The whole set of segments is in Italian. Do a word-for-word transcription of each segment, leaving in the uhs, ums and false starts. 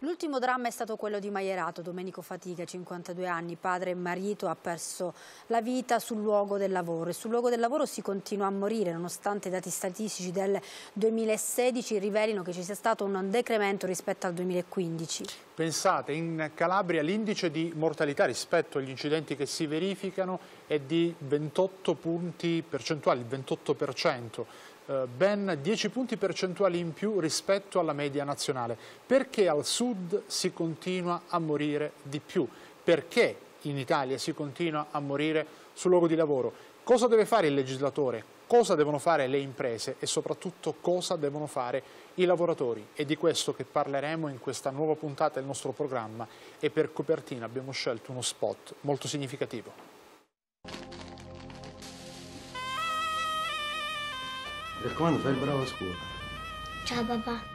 L'ultimo dramma è stato quello di Maierato. Domenico Fatiga, cinquantadue anni, padre e marito, ha perso la vita sul luogo del lavoro e sul luogo del lavoro si continua a morire, nonostante i dati statistici del duemilasedici rivelino che ci sia stato un decremento rispetto al duemilaquindici. Pensate, in Calabria l'indice di mortalità rispetto agli incidenti che si verificano è di ventotto punti percentuali, il ventotto per cento. Ben dieci punti percentuali in più rispetto alla media nazionale. Perché al sud si continua a morire di più? Perché in Italia si continua a morire sul luogo di lavoro? Cosa deve fare il legislatore? Cosa devono fare le imprese e soprattutto cosa devono fare i lavoratori? È di questo che parleremo in questa nuova puntata del nostro programma e per copertina abbiamo scelto uno spot molto significativo. Per quando fai il bravo a scuola? Ciao papà.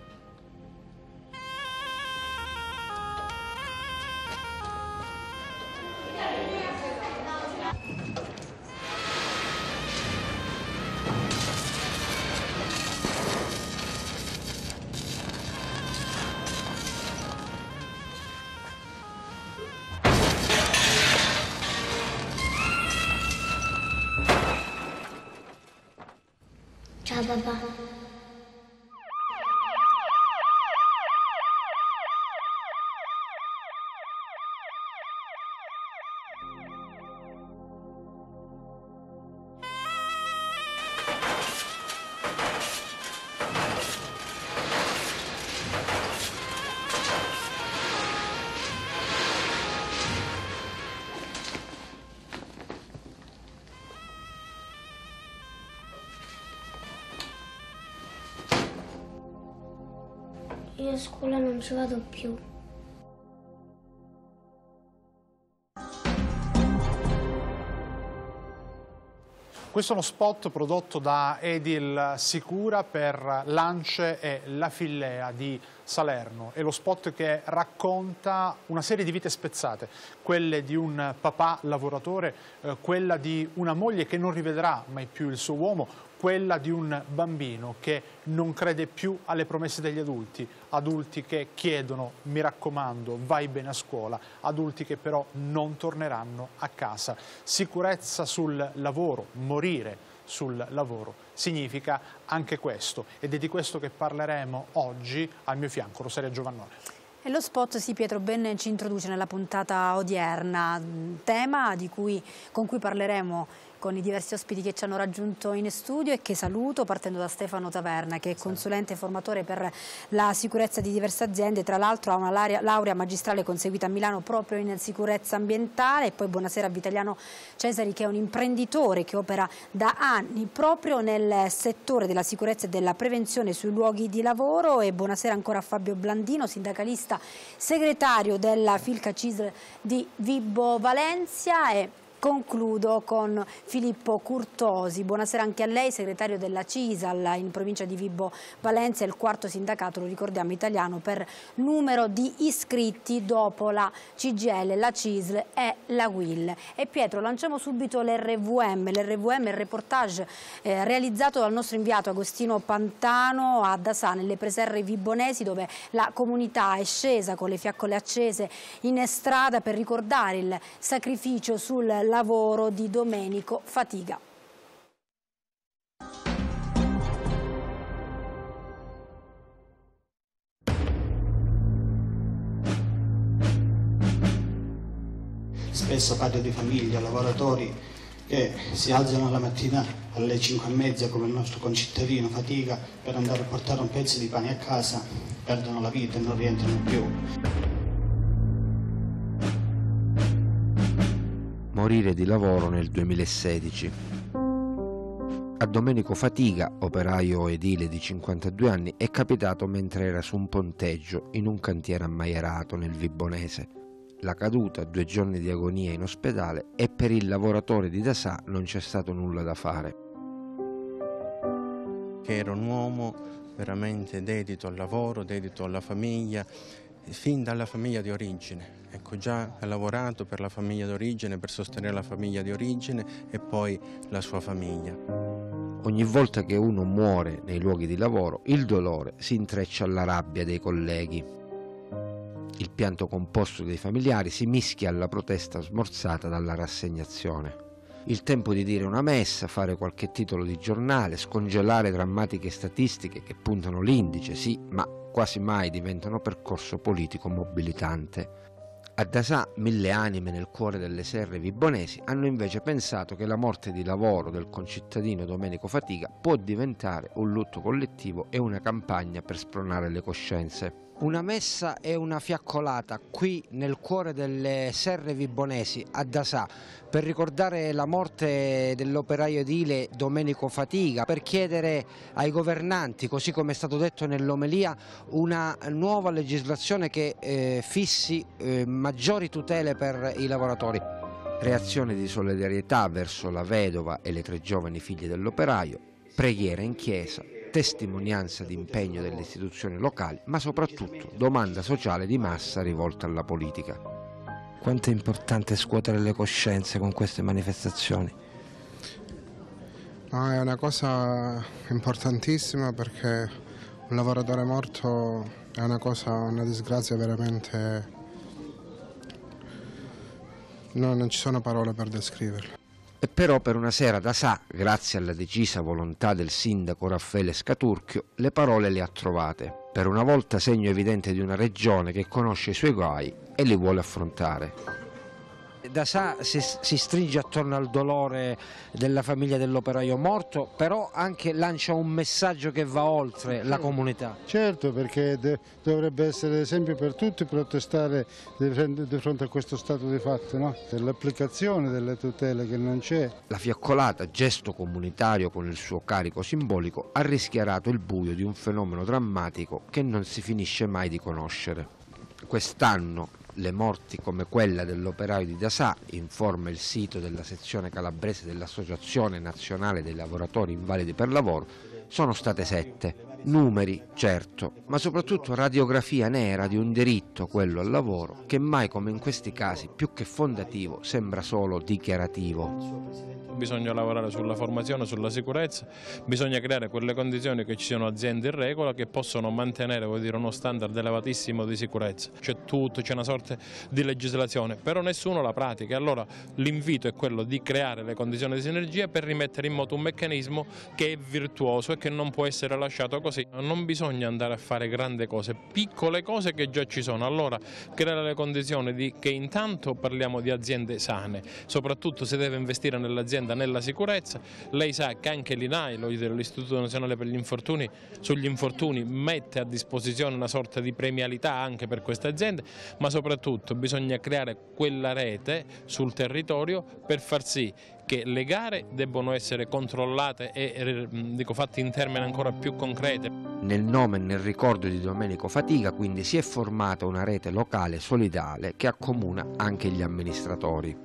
Ciao papà. Io a scuola non ci vado più. Questo è uno spot prodotto da Edil Sicura per l'Ance e la Fillea di Salerno. È lo spot che racconta una serie di vite spezzate, quelle di un papà lavoratore, eh, quella di una moglie che non rivedrà mai più il suo uomo, quella di un bambino che non crede più alle promesse degli adulti, adulti che chiedono, mi raccomando, vai bene a scuola, adulti che però non torneranno a casa. Sicurezza sul lavoro, morire sul lavoro, significa anche questo ed è di questo che parleremo oggi. Al mio fianco Rosaria Giovannone. E lo spot, sì, Pietro, ben ci introduce nella puntata odierna, tema di cui, con cui parleremo con i diversi ospiti che ci hanno raggiunto in studio e che saluto, partendo da Stefano Taverna, che è consulente e formatore per la sicurezza di diverse aziende. Tra l'altro ha una laurea magistrale conseguita a Milano proprio in sicurezza ambientale. E poi buonasera a Vitaliano Cesari, che è un imprenditore che opera da anni proprio nel settore della sicurezza e della prevenzione sui luoghi di lavoro. E buonasera ancora a Fabio Blandino, sindacalista segretario della Filca C I S L di Vibo Valentia. E concludo con Filippo Curtosi. Buonasera anche a lei, segretario della C I S A L in provincia di Vibo Valentia, il quarto sindacato, lo ricordiamo, italiano per numero di iscritti dopo la C G I L, la C I S L e la U I L. E Pietro, lanciamo subito l'R V M, l'R V M, il reportage eh, realizzato dal nostro inviato Agostino Pantano a Dasà, nelle preserre vibonesi, dove la comunità è scesa con le fiaccole accese in strada per ricordare il sacrificio sul lavoro di Domenico Fatiga. Spesso padri di famiglia, lavoratori che si alzano la mattina alle cinque e mezza come il nostro concittadino Fatiga per andare a portare un pezzo di pane a casa, perdono la vita e non rientrano più. Morire di lavoro nel duemilasedici. A Domenico Fatiga, operaio edile di cinquantadue anni, è capitato mentre era su un ponteggio in un cantiere a Maierato nel Vibonese. La caduta, due giorni di agonia in ospedale, e per il lavoratore di Dasà non c'è stato nulla da fare. Che era un uomo veramente dedito al lavoro, dedito alla famiglia, fin dalla famiglia di origine. Ecco, già ha lavorato per la famiglia d'origine, per sostenere la famiglia di origine e poi la sua famiglia. Ogni volta che uno muore nei luoghi di lavoro, il dolore si intreccia alla rabbia dei colleghi. pianto composto dei familiari si mischia alla protesta smorzata dalla rassegnazione. Il tempo di dire una messa, fare qualche titolo di giornale, scongelare drammatiche statistiche che puntano l'indice, sì, ma quasi mai diventano percorso politico mobilitante. A Dasà, mille anime nel cuore delle serre vibonesi hanno invece pensato che la morte di lavoro del concittadino Domenico Fatiga può diventare un lutto collettivo e una campagna per spronare le coscienze. Una messa e una fiaccolata qui nel cuore delle serre vibonesi a Dasà per ricordare la morte dell'operaio edile Domenico Fatiga, per chiedere ai governanti, così come è stato detto nell'omelia, una nuova legislazione che eh, fissi eh, maggiori tutele per i lavoratori. Reazione di solidarietà verso la vedova e le tre giovani figlie dell'operaio, preghiera in chiesa, testimonianza di impegno delle istituzioni locali, ma soprattutto domanda sociale di massa rivolta alla politica. Quanto è importante scuotere le coscienze con queste manifestazioni? No, è una cosa importantissima, perché un lavoratore morto è una cosa, una disgrazia veramente... No, non ci sono parole per descriverla. E però per una sera da Dasà, grazie alla decisa volontà del sindaco Raffaele Scaturchio, le parole le ha trovate. Per una volta segno evidente di una regione che conosce i suoi guai e li vuole affrontare. Dasà si, si stringe attorno al dolore della famiglia dell'operaio morto, però anche lancia un messaggio che va oltre la comunità. Certo, perché de, dovrebbe essere esempio per tutti protestare di, di fronte a questo stato di fatto, no? Dell'applicazione delle tutele che non c'è. La fiaccolata, gesto comunitario con il suo carico simbolico, ha rischiarato il buio di un fenomeno drammatico che non si finisce mai di conoscere. Quest'anno le morti come quella dell'operaio di Dasà, informa il sito della sezione calabrese dell'Associazione Nazionale dei Lavoratori Invalidi per Lavoro, sono state sette. Numeri, certo, ma soprattutto radiografia nera di un diritto, quello al lavoro, che mai come in questi casi, più che fondativo, sembra solo dichiarativo. Bisogna lavorare sulla formazione, sulla sicurezza, bisogna creare quelle condizioni che ci siano aziende in regola che possono mantenere, vuol dire, uno standard elevatissimo di sicurezza. C'è tutto, c'è una sorta di legislazione, però nessuno la pratica. Allora l'invito è quello di creare le condizioni di sinergia per rimettere in moto un meccanismo che è virtuoso e che non può essere lasciato così. Non bisogna andare a fare grandi cose, piccole cose che già ci sono. Allora creare le condizioni di che intanto parliamo di aziende sane, soprattutto si deve investire nell'azienda, nella sicurezza. Lei sa che anche l'I N A I, l'Istituto Nazionale per gli Infortuni, sugli infortuni mette a disposizione una sorta di premialità anche per queste aziende, ma soprattutto bisogna creare quella rete sul territorio per far sì che le gare debbano essere controllate e dico, fatte in termini ancora più concreti. Nel nome e nel ricordo di Domenico Fatiga quindi si è formata una rete locale solidale che accomuna anche gli amministratori.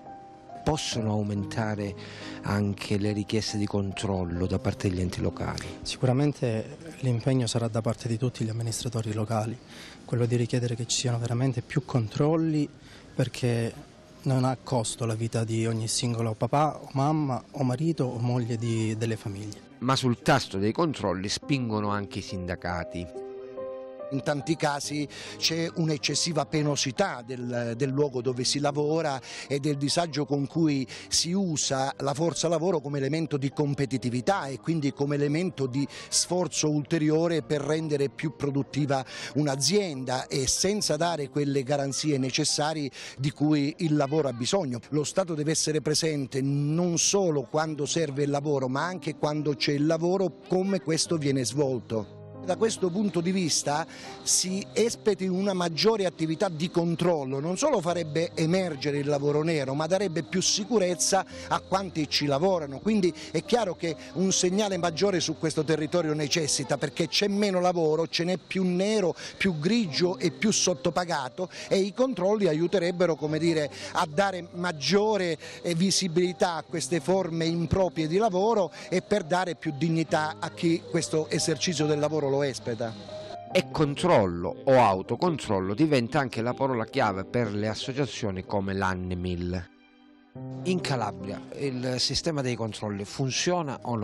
Possono aumentare anche le richieste di controllo da parte degli enti locali? Sicuramente l'impegno sarà da parte di tutti gli amministratori locali, quello di richiedere che ci siano veramente più controlli, perché non ha costo la vita di ogni singolo papà o mamma o marito o moglie di, delle famiglie. Ma sul tasto dei controlli spingono anche i sindacati. In tanti casi c'è un'eccessiva penosità del, del luogo dove si lavora e del disagio con cui si usa la forza lavoro come elemento di competitività e quindi come elemento di sforzo ulteriore per rendere più produttiva un'azienda e senza dare quelle garanzie necessarie di cui il lavoro ha bisogno. Lo Stato deve essere presente non solo quando serve il lavoro, ma anche quando c'è il lavoro, come questo viene svolto. Da questo punto di vista si espleti una maggiore attività di controllo, non solo farebbe emergere il lavoro nero, ma darebbe più sicurezza a quanti ci lavorano. Quindi è chiaro che un segnale maggiore su questo territorio necessita, perché c'è meno lavoro, ce n'è più nero, più grigio e più sottopagato, e i controlli aiuterebbero, come dire, a dare maggiore visibilità a queste forme improprie di lavoro e per dare più dignità a chi questo esercizio del lavoro lo espleta. E controllo o autocontrollo diventa anche la parola chiave per le associazioni come l'Annimil. In Calabria il sistema dei controlli funziona o no?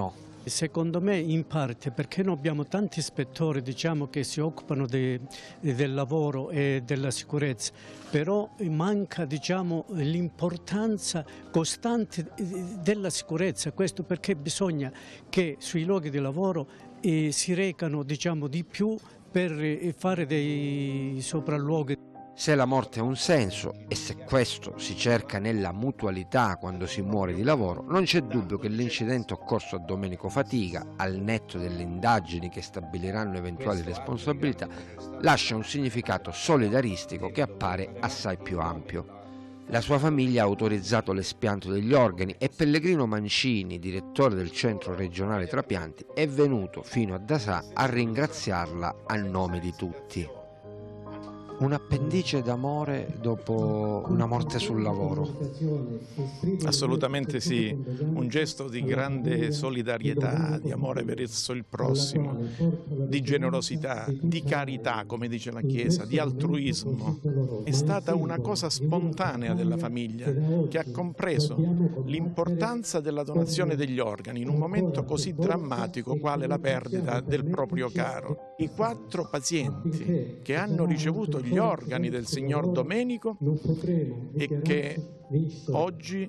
Secondo me in parte perché noi abbiamo tanti ispettori, diciamo, che si occupano de, del lavoro e della sicurezza, però manca, diciamo, l'importanza costante della sicurezza. Questo perché bisogna che sui luoghi di lavoro eh, si recano, diciamo, di più per eh, fare dei sopralluoghi. Se la morte ha un senso e se questo si cerca nella mutualità quando si muore di lavoro, non c'è dubbio che l'incidente occorso a Domenico Fatiga, al netto delle indagini che stabiliranno eventuali responsabilità, lascia un significato solidaristico che appare assai più ampio. La sua famiglia ha autorizzato l'espianto degli organi e Pellegrino Mancini, direttore del centro regionale trapianti, è venuto fino a Dasà a ringraziarla a nome di tutti. Un'appendice d'amore dopo una morte sul lavoro. Assolutamente sì, un gesto di grande solidarietà, di amore verso il prossimo, di generosità, di carità, come dice la Chiesa, di altruismo. È stata una cosa spontanea della famiglia che ha compreso l'importanza della donazione degli organi in un momento così drammatico quale la perdita del proprio caro. I quattro pazienti che hanno ricevuto gli organi del signor Domenico e che oggi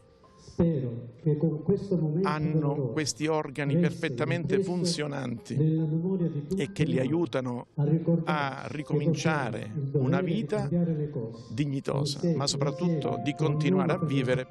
hanno questi organi perfettamente funzionanti e che li aiutano a ricominciare una vita dignitosa, ma soprattutto di continuare a vivere.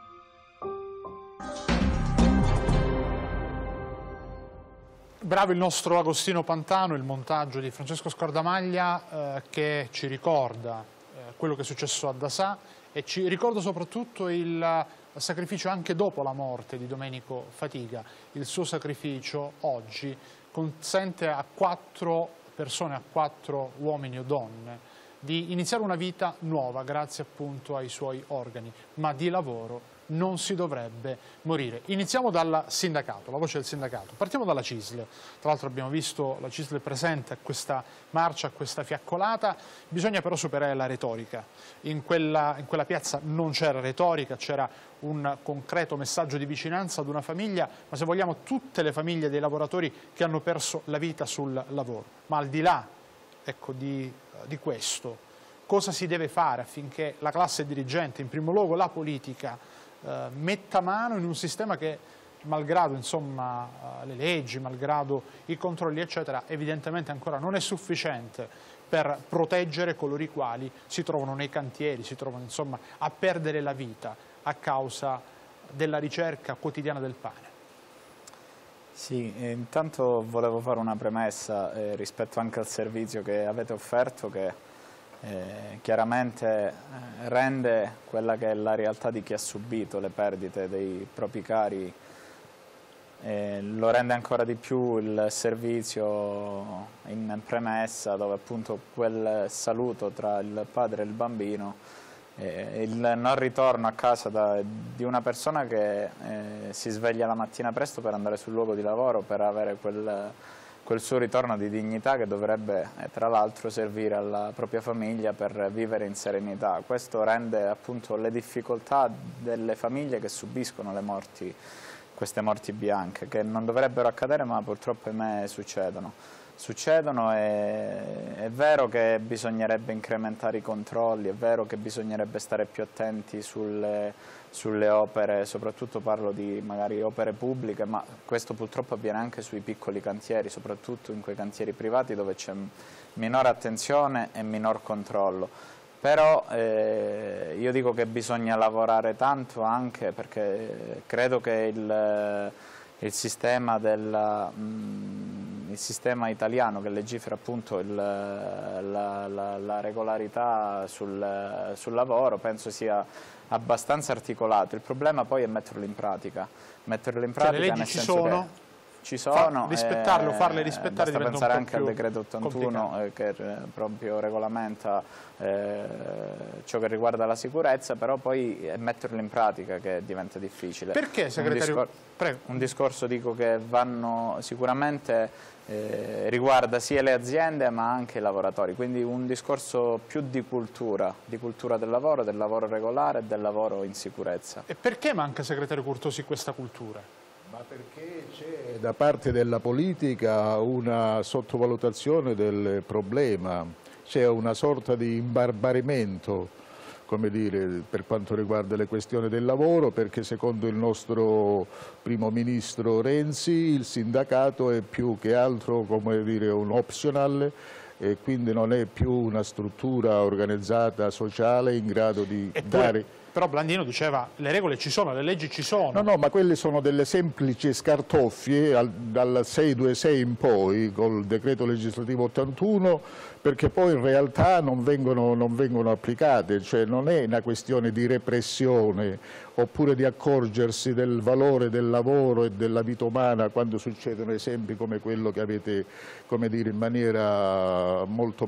Bravo il nostro Agostino Pantano, il montaggio di Francesco Scordamaglia eh, che ci ricorda eh, quello che è successo a Dasà e ci ricorda soprattutto il sacrificio anche dopo la morte di Domenico Fatiga. Il suo sacrificio oggi consente a quattro persone, a quattro uomini o donne, di iniziare una vita nuova grazie appunto ai suoi organi, ma di lavoro non si dovrebbe morire. Iniziamo dal sindacato, la voce del sindacato. Partiamo dalla C I S L. Tra l'altro abbiamo visto la C I S L presente a questa marcia, a questa fiaccolata. Bisogna però superare la retorica. In quella, in quella piazza non c'era retorica, c'era un concreto messaggio di vicinanza ad una famiglia, ma se vogliamo tutte le famiglie dei lavoratori che hanno perso la vita sul lavoro. Ma al di là, ecco, di, di questo, cosa si deve fare affinché la classe dirigente, in primo luogo la politica, Uh, metta mano in un sistema che, malgrado insomma, uh, le leggi, malgrado i controlli eccetera, evidentemente ancora non è sufficiente per proteggere coloro i quali si trovano nei cantieri, si trovano insomma a perdere la vita a causa della ricerca quotidiana del pane. Sì, intanto volevo fare una premessa eh, rispetto anche al servizio che avete offerto, che Eh, chiaramente eh, rende quella che è la realtà di chi ha subito le perdite dei propri cari, eh, lo rende ancora di più il servizio in premessa, dove appunto quel saluto tra il padre e il bambino, eh, il non ritorno a casa da, di una persona che eh, si sveglia la mattina presto per andare sul luogo di lavoro, per avere quel quel suo ritorno di dignità che dovrebbe eh, tra l'altro servire alla propria famiglia per vivere in serenità. Questo rende appunto le difficoltà delle famiglie che subiscono le morti, queste morti bianche, che non dovrebbero accadere ma purtroppo a me succedono. Succedono e è vero che bisognerebbe incrementare i controlli, è vero che bisognerebbe stare più attenti sulle, sulle opere, soprattutto parlo di magari opere pubbliche, ma questo purtroppo avviene anche sui piccoli cantieri, soprattutto in quei cantieri privati dove c'è minore attenzione e minor controllo. Però eh, io dico che bisogna lavorare tanto anche perché credo che il, il sistema della... Mh, il sistema italiano che legifera appunto il, la, la, la regolarità sul, sul lavoro penso sia abbastanza articolato. Il problema poi è metterlo in pratica. Metterlo in pratica, cioè, le leggi nel ci senso sono, che ci sono, Fa, rispettarlo, eh, farle rispettare basta diventa pensare un po' anche al più decreto ottantuno eh, che proprio regolamenta eh, ciò che riguarda la sicurezza, però poi è metterlo in pratica che diventa difficile. Perché, segretario? Un, discor Prego. un discorso dico che vanno sicuramente eh, riguarda sia le aziende ma anche i lavoratori, quindi un discorso più di cultura, di cultura del lavoro, del lavoro regolare e del lavoro in sicurezza. E perché manca, segretario Curtosi, questa cultura? Ma perché c'è da parte della politica una sottovalutazione del problema, c'è una sorta di imbarbarimento, come dire, per quanto riguarda le questioni del lavoro, perché secondo il nostro primo ministro Renzi il sindacato è più che altro, come dire, un optional e quindi non è più una struttura organizzata sociale in grado di Eppure, dare... Però Blandino diceva le regole ci sono, le leggi ci sono. No, no, ma quelle sono delle semplici scartoffie al, dal seicentoventosei in poi, col decreto legislativo ottantuno, perché poi in realtà non vengono, non vengono applicate, cioè non è una questione di repressione oppure di accorgersi del valore del lavoro e della vita umana quando succedono esempi come quello che avete, come dire, in maniera molto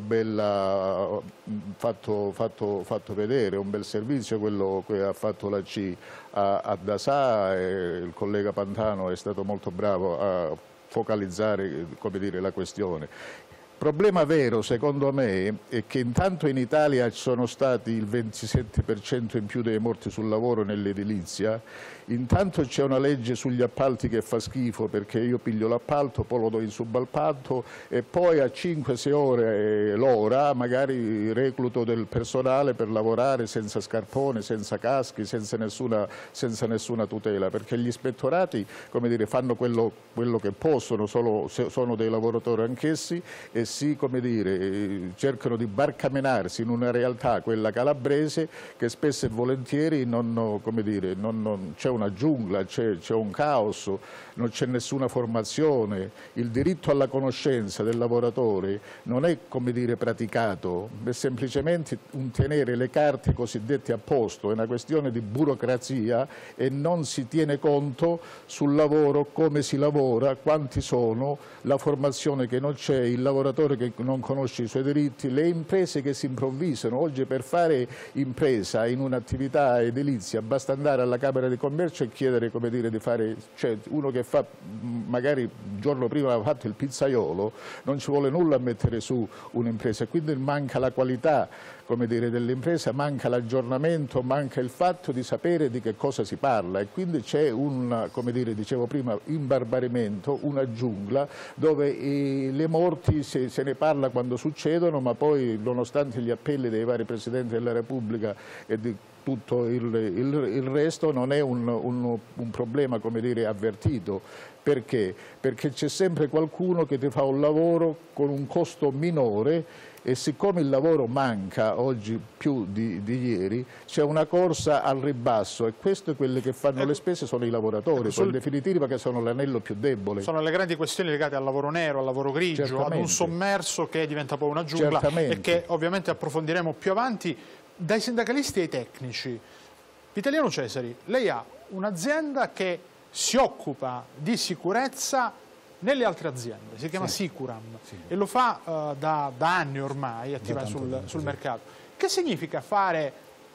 bella fatto, fatto, fatto vedere, un bel servizio quello che ha fatto la C a, a Dasà, e il collega Pantano è stato molto bravo a focalizzare, come dire, la questione. Il problema vero, secondo me, è che intanto in Italia ci sono stati il ventisette per cento in più dei morti sul lavoro nell'edilizia, intanto c'è una legge sugli appalti che fa schifo perché io piglio l'appalto, poi lo do in subappalto e poi a cinque sei ore l'ora magari recluto del personale per lavorare senza scarpone, senza caschi, senza nessuna, senza nessuna tutela, perché gli ispettorati, come dire, fanno quello, quello che possono, solo, sono dei lavoratori anch'essi e si, come dire, cercano di barcamenarsi in una realtà, quella calabrese, che spesso e volentieri non, come dire, non, non, c'è una giungla, c'è un caos, non c'è nessuna formazione, il diritto alla conoscenza del lavoratore non è, come dire, praticato, è semplicemente un tenere le carte cosiddette a posto, è una questione di burocrazia e non si tiene conto sul lavoro, come si lavora, quanti sono, la formazione che non c'è, il lavoratore che non conosce i suoi diritti, le imprese che si improvvisano. Oggi per fare impresa in un'attività edilizia basta andare alla Camera di Commercio e chiedere, come dire, di fare, cioè uno che fa, magari il giorno prima ha fatto il pizzaiolo, non ci vuole nulla a mettere su un'impresa, quindi manca la qualità, come dire, dell'impresa, manca l'aggiornamento, manca il fatto di sapere di che cosa si parla e quindi c'è un, come dire, dicevo prima, imbarbarimento, una giungla dove eh, le morti se, se ne parla quando succedono, ma poi nonostante gli appelli dei vari Presidenti della Repubblica e di tutto il, il, il resto non è un, un, un problema, come dire, avvertito. Perché? Perché c'è sempre qualcuno che ti fa un lavoro con un costo minore e siccome il lavoro manca oggi più di, di ieri, c'è una corsa al ribasso e questo è quello che fanno le spese, sono i lavoratori, ecco, sul... in definitiva che sono l'anello più debole. Sono le grandi questioni legate al lavoro nero, al lavoro grigio, Certamente. ad un sommerso che diventa poi una giungla Certamente. e che ovviamente approfondiremo più avanti. Dai sindacalisti ai tecnici, Vitaliano Cesari, lei ha un'azienda che si occupa di sicurezza nelle altre aziende, si chiama sì. Sicuram sì. e lo fa uh, da, da anni ormai, attiva sul, tempo, sul sì. mercato. Che significa fare,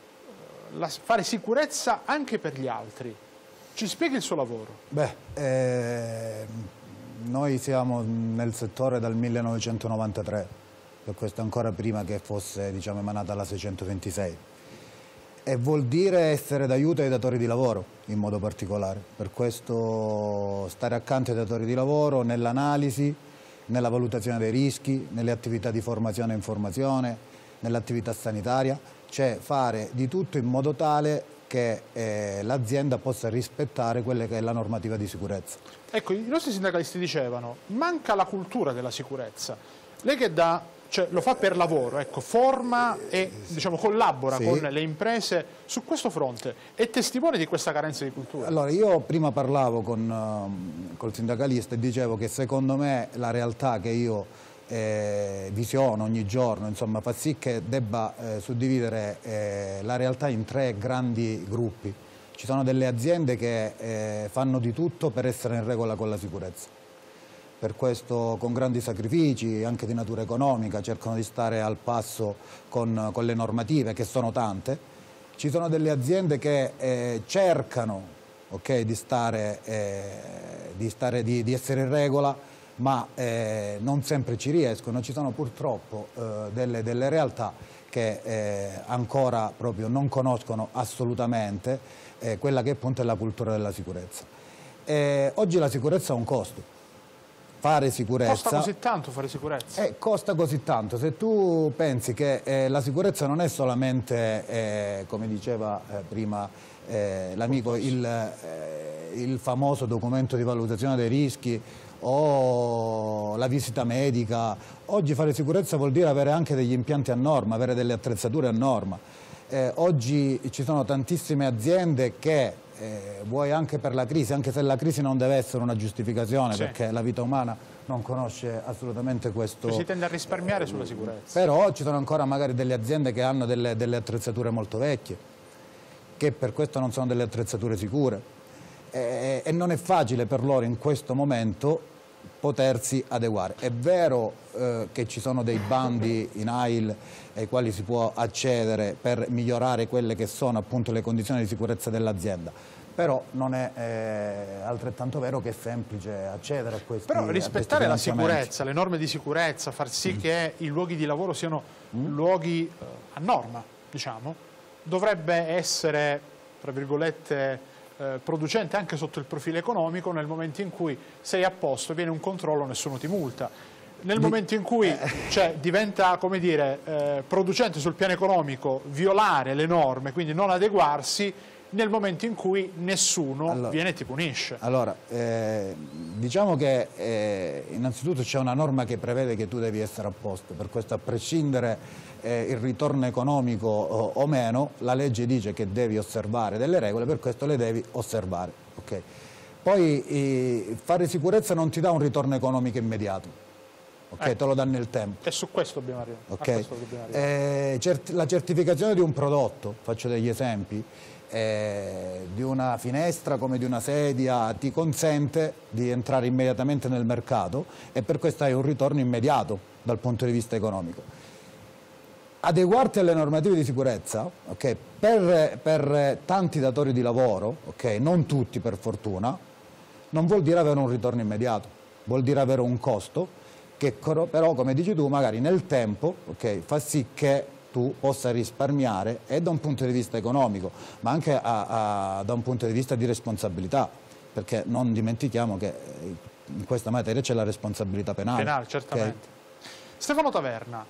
uh, la, fare sicurezza anche per gli altri? Ci spieghi il suo lavoro? Beh, eh, noi siamo nel settore dal millenovecentonovantatré, per questo ancora prima che fosse, diciamo, emanata la seicentoventisei. E vuol dire essere d'aiuto ai datori di lavoro in modo particolare, per questo stare accanto ai datori di lavoro nell'analisi, nella valutazione dei rischi, nelle attività di formazione e informazione, nell'attività sanitaria, cioè fare di tutto in modo tale che eh, l'azienda possa rispettare quella che è la normativa di sicurezza. Ecco, i nostri sindacalisti dicevano, manca la cultura della sicurezza. Lei che da Cioè, lo fa per lavoro, ecco, forma e diciamo, collabora sì. con le imprese su questo fronte. È testimone di questa carenza di cultura? Allora, io prima parlavo con uh, col sindacalista e dicevo che secondo me la realtà che io eh, visiono ogni giorno, insomma, fa sì che debba eh, suddividere eh, la realtà in tre grandi gruppi. Ci sono delle aziende che eh, fanno di tutto per essere in regola con la sicurezza. Per questo con grandi sacrifici, anche di natura economica, cercano di stare al passo con, con le normative, che sono tante. Ci sono delle aziende che eh, cercano okay, di, stare, eh, di, stare, di, di essere in regola, ma eh, non sempre ci riescono. Ci sono purtroppo eh, delle, delle realtà che eh, ancora proprio non conoscono assolutamente eh, quella che appunto è la cultura della sicurezza. Eh, oggi la sicurezza ha un costo. Fare sicurezza... Costa così tanto fare sicurezza? Eh, costa così tanto. Se tu pensi che eh, la sicurezza non è solamente, eh, come diceva eh, prima eh, l'amico, il, eh, il famoso documento di valutazione dei rischi o la visita medica. Oggi fare sicurezza vuol dire avere anche degli impianti a norma, avere delle attrezzature a norma. Eh, oggi ci sono tantissime aziende che, eh, vuoi anche per la crisi, anche se la crisi non deve essere una giustificazione, sì, perché la vita umana non conosce assolutamente questo. Si tende a risparmiare eh, sulla sicurezza. Però ci sono ancora magari delle aziende che hanno delle, delle attrezzature molto vecchie, che per questo non sono delle attrezzature sicure. E, e non è facile per loro in questo momento potersi adeguare. È vero eh, che ci sono dei bandi in A I L ai quali si può accedere per migliorare quelle che sono appunto le condizioni di sicurezza dell'azienda, però non è eh, altrettanto vero che è semplice accedere a questi. Però rispettare la sicurezza, le norme di sicurezza, far sì mm. che i luoghi di lavoro siano mm. luoghi eh, a norma, diciamo, dovrebbe essere, tra virgolette, Eh, producente anche sotto il profilo economico. Nel momento in cui sei a posto, viene un controllo, nessuno ti multa. Nel Di... momento in cui cioè, diventa, come dire, eh, producente sul piano economico violare le norme, quindi non adeguarsi, nel momento in cui nessuno allora, viene e ti punisce. Allora, eh, diciamo che eh, innanzitutto c'è una norma che prevede che tu devi essere a posto, per questo a prescindere eh, il ritorno economico o, o meno, la legge dice che devi osservare delle regole, per questo le devi osservare. Okay? Poi eh, fare sicurezza non ti dà un ritorno economico immediato, okay? eh. te lo dà nel tempo. E su questo dobbiamo arrivare. Okay? Questo dobbiamo arrivare. Eh, cert- la certificazione di un prodotto, faccio degli esempi, Eh, di una finestra come di una sedia, ti consente di entrare immediatamente nel mercato e per questo hai un ritorno immediato dal punto di vista economico. Adeguarti alle normative di sicurezza, okay, per, per tanti datori di lavoro, okay, non tutti per fortuna, non vuol dire avere un ritorno immediato, vuol dire avere un costo che però, come dici tu, magari nel tempo, okay, fa sì che tu possa risparmiare e da un punto di vista economico, ma anche a, a, da un punto di vista di responsabilità, perché non dimentichiamo che in questa materia c'è la responsabilità penale. Penale, certamente. Okay. Stefano Taverna,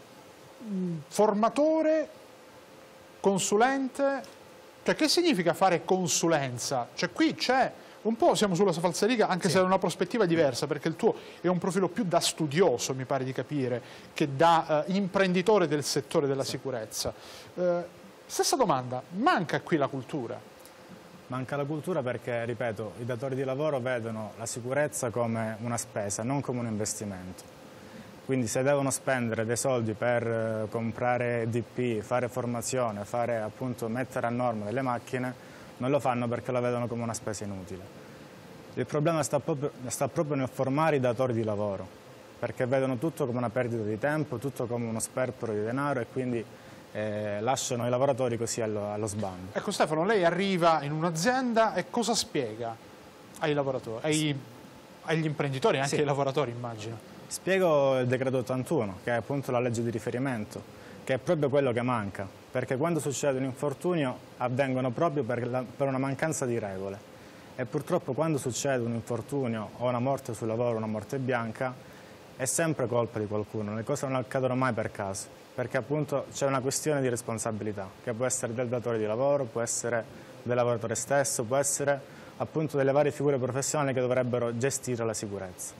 formatore, consulente, cioè che significa fare consulenza? Cioè qui c'è un po', siamo sulla falsariga, anche sì. se da una prospettiva diversa, perché il tuo è un profilo più da studioso, mi pare di capire, che da eh, imprenditore del settore della sì. sicurezza. Eh, stessa domanda, manca qui la cultura? Manca la cultura perché, ripeto, i datori di lavoro vedono la sicurezza come una spesa, non come un investimento. Quindi se devono spendere dei soldi per eh, comprare D P, fare formazione, fare, appunto, mettere a norma delle macchine, non lo fanno perché la vedono come una spesa inutile. Il problema sta proprio, sta proprio nel formare i datori di lavoro, perché vedono tutto come una perdita di tempo, tutto come uno sperpero di denaro e quindi eh, lasciano i lavoratori così allo, allo sbando. Ecco Stefano, lei arriva in un'azienda e cosa spiega ai lavoratori, ai, agli imprenditori e anche sì. ai lavoratori, immagino? Spiego il decreto ottantuno, che è appunto la legge di riferimento, che è proprio quello che manca, perché quando succede un infortunio avvengono proprio per, la, per una mancanza di regole e purtroppo quando succede un infortunio o una morte sul lavoro, una morte bianca, è sempre colpa di qualcuno, le cose non accadono mai per caso, perché appunto c'è una questione di responsabilità, che può essere del datore di lavoro, può essere del lavoratore stesso, può essere appunto delle varie figure professionali che dovrebbero gestire la sicurezza.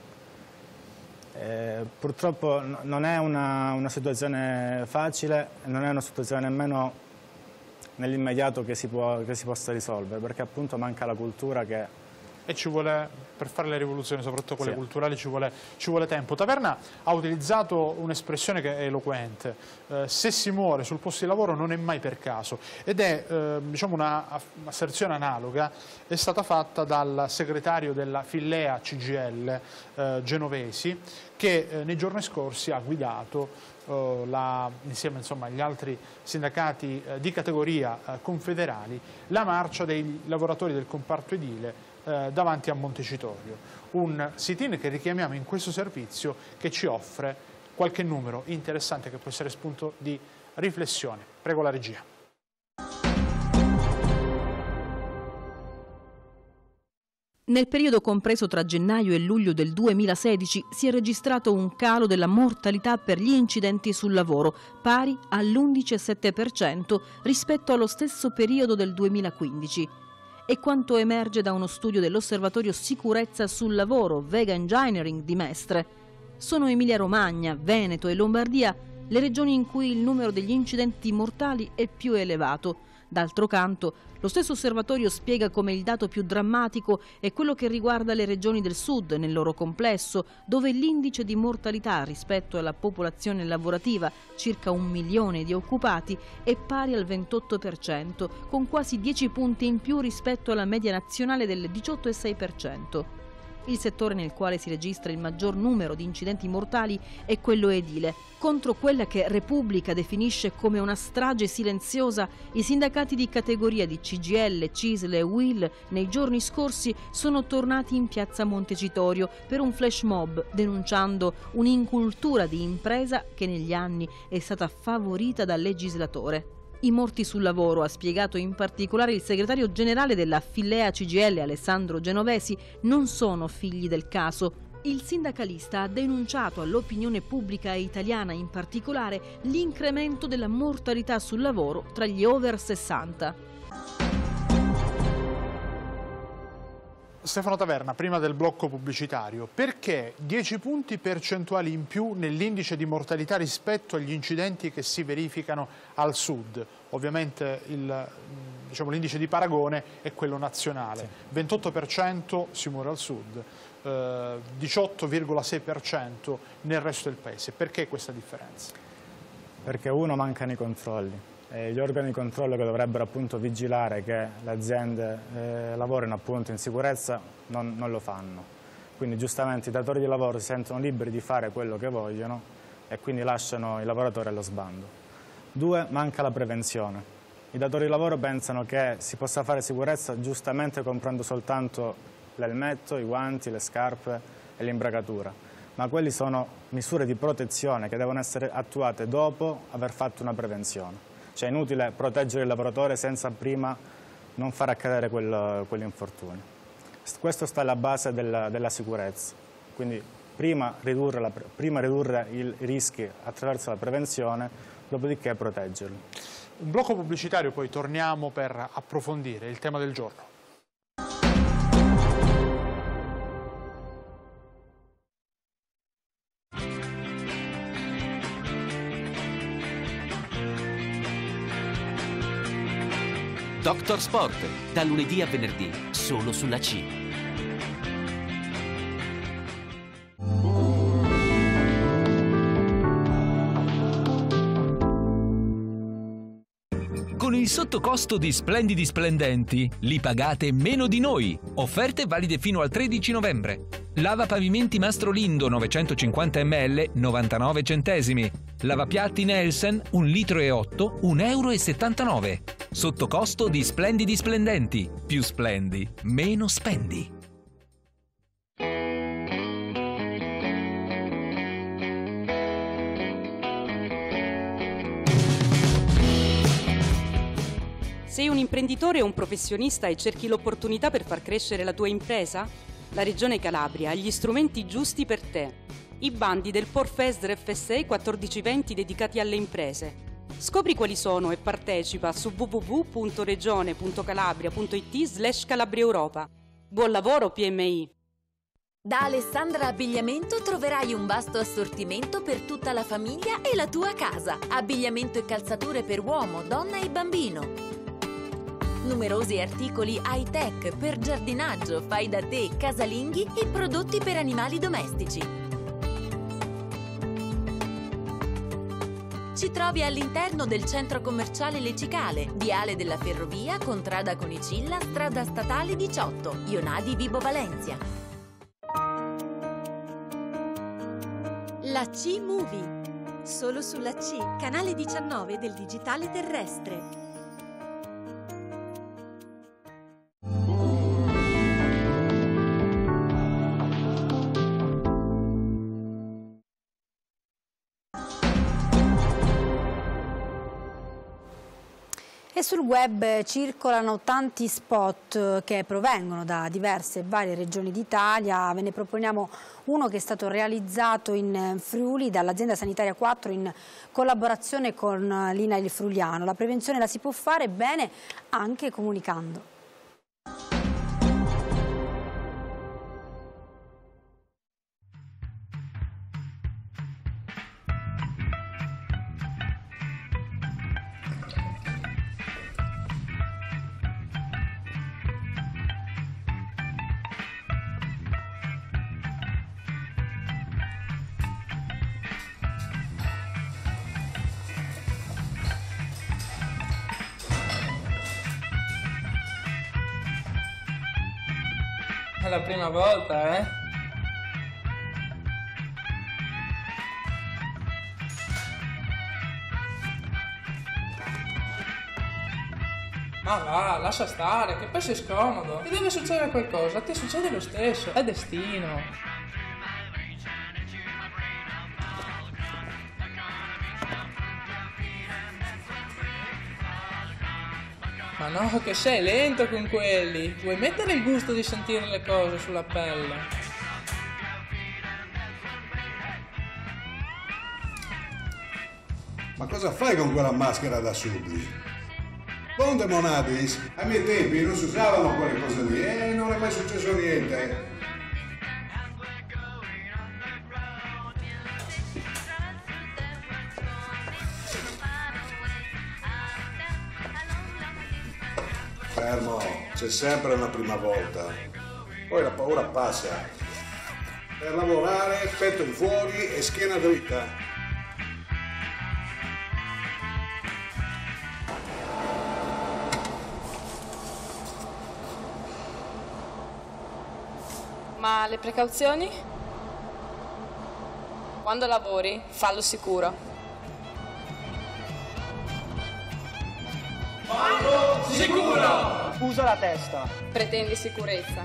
Eh, purtroppo non è una, una situazione facile, non è una situazione nemmeno nell'immediato che si può, che si possa risolvere, perché appunto manca la cultura che... E ci vuole, per fare le rivoluzioni, soprattutto quelle sì. culturali, ci vuole, ci vuole tempo. Taverna ha utilizzato un'espressione che è eloquente, eh, se si muore sul posto di lavoro non è mai per caso, ed è eh, diciamo un'asserzione analoga, è stata fatta dal segretario della Fillea C G I L eh, Genovesi, che eh, nei giorni scorsi ha guidato eh, la, insieme insomma, agli altri sindacati eh, di categoria eh, confederali la marcia dei lavoratori del comparto edile eh, davanti a Montecitorio. Un sit-in che richiamiamo in questo servizio, che ci offre qualche numero interessante che può essere spunto di riflessione. Prego la regia. Nel periodo compreso tra gennaio e luglio del duemilasedici si è registrato un calo della mortalità per gli incidenti sul lavoro, pari all'undici virgola sette per cento rispetto allo stesso periodo del duemilaquindici. È quanto emerge da uno studio dell'Osservatorio Sicurezza sul Lavoro Vega Engineering di Mestre. Sono Emilia-Romagna, Veneto e Lombardia le regioni in cui il numero degli incidenti mortali è più elevato. D'altro canto, lo stesso osservatorio spiega come il dato più drammatico è quello che riguarda le regioni del sud nel loro complesso, dove l'indice di mortalità rispetto alla popolazione lavorativa, circa un milione di occupati, è pari al ventotto per cento, con quasi dieci punti in più rispetto alla media nazionale del diciotto virgola sei per cento. Il settore nel quale si registra il maggior numero di incidenti mortali è quello edile. Contro quella che Repubblica definisce come una strage silenziosa, i sindacati di categoria di C G I L, C I S L e U I L nei giorni scorsi sono tornati in piazza Montecitorio per un flash mob, denunciando un'incultura di impresa che negli anni è stata favorita dal legislatore. I morti sul lavoro, ha spiegato in particolare il segretario generale della Fillea C G I L Alessandro Genovesi, non sono figli del caso. Il sindacalista ha denunciato all'opinione pubblica italiana in particolare l'incremento della mortalità sul lavoro tra gli over sessanta. Stefano Taverna, prima del blocco pubblicitario, perché dieci punti percentuali in più nell'indice di mortalità rispetto agli incidenti che si verificano al sud? Ovviamente il, diciamo, l'indice di paragone è quello nazionale, sì. ventotto per cento si muore al sud, eh, diciotto virgola sei per cento nel resto del paese. Perché questa differenza? Perché uno, mancano i controlli. E gli organi di controllo che dovrebbero appunto vigilare che le aziende eh, lavorino appunto in sicurezza non, non lo fanno. Quindi giustamente i datori di lavoro si sentono liberi di fare quello che vogliono e quindi lasciano i lavoratori allo sbando. Due, manca la prevenzione. I datori di lavoro pensano che si possa fare sicurezza giustamente comprando soltanto l'elmetto, i guanti, le scarpe e l'imbragatura, ma quelli sono misure di protezione che devono essere attuate dopo aver fatto una prevenzione. Cioè è inutile proteggere il lavoratore senza prima non far accadere quel, quell'infortunio. Questo sta alla base della, della sicurezza, quindi prima ridurre, la, prima ridurre i rischi attraverso la prevenzione, dopodiché proteggerli. Un blocco pubblicitario, poi torniamo per approfondire il tema del giorno. Doctor Sport, da lunedì a venerdì, solo sulla C. Con il sottocosto di Splendidi Splendenti li pagate meno di noi. Offerte valide fino al tredici novembre. Lava pavimenti Mastro Lindo novecentocinquanta millilitri, novantanove centesimi. Lavapiatti Nelson un litro e otto, un euro e settantanove. Sottocosto di Splendidi Splendenti. Più splendi, meno spendi. Sei un imprenditore o un professionista e cerchi l'opportunità per far crescere la tua impresa? La Regione Calabria ha gli strumenti giusti per te. I bandi del Porfesr F S E quattordici venti dedicati alle imprese. Scopri quali sono e partecipa su w w w punto regione punto calabria punto it slash Calabria Europa. Buon lavoro P M I! Da Alessandra Abbigliamento troverai un vasto assortimento per tutta la famiglia e la tua casa. Abbigliamento e calzature per uomo, donna e bambino. Numerosi articoli high-tech per giardinaggio, fai da te, casalinghi e prodotti per animali domestici. Ci trovi all'interno del centro commerciale Le Cicale, viale della Ferrovia, contrada Conicilla, strada statale diciotto, Ionadi Vibo Valencia. La C Movie, solo sulla C, canale diciannove del digitale terrestre. E sul web circolano tanti spot che provengono da diverse e varie regioni d'Italia. Ve ne proponiamo uno che è stato realizzato in Friuli dall'azienda sanitaria quattro in collaborazione con l'I N A I L Friuliano. La prevenzione la si può fare bene anche comunicando. È la prima volta, eh? Ma va, lascia stare, che poi sei scomodo. Ti deve succedere qualcosa, ti succede lo stesso, è destino. Ma no, che sei lento con quelli. Vuoi mettere il gusto di sentire le cose sulla pelle? Ma cosa fai con quella maschera da subli? Buon demonadis, ai miei tempi non si usavano quelle cose lì e non è mai successo niente. Fermo, c'è sempre una prima volta, poi la paura passa. Per lavorare, petto in fuori e schiena dritta. Ma le precauzioni? Quando lavori, fallo sicuro. Fallo sicuro! Usa la testa. Pretendi sicurezza.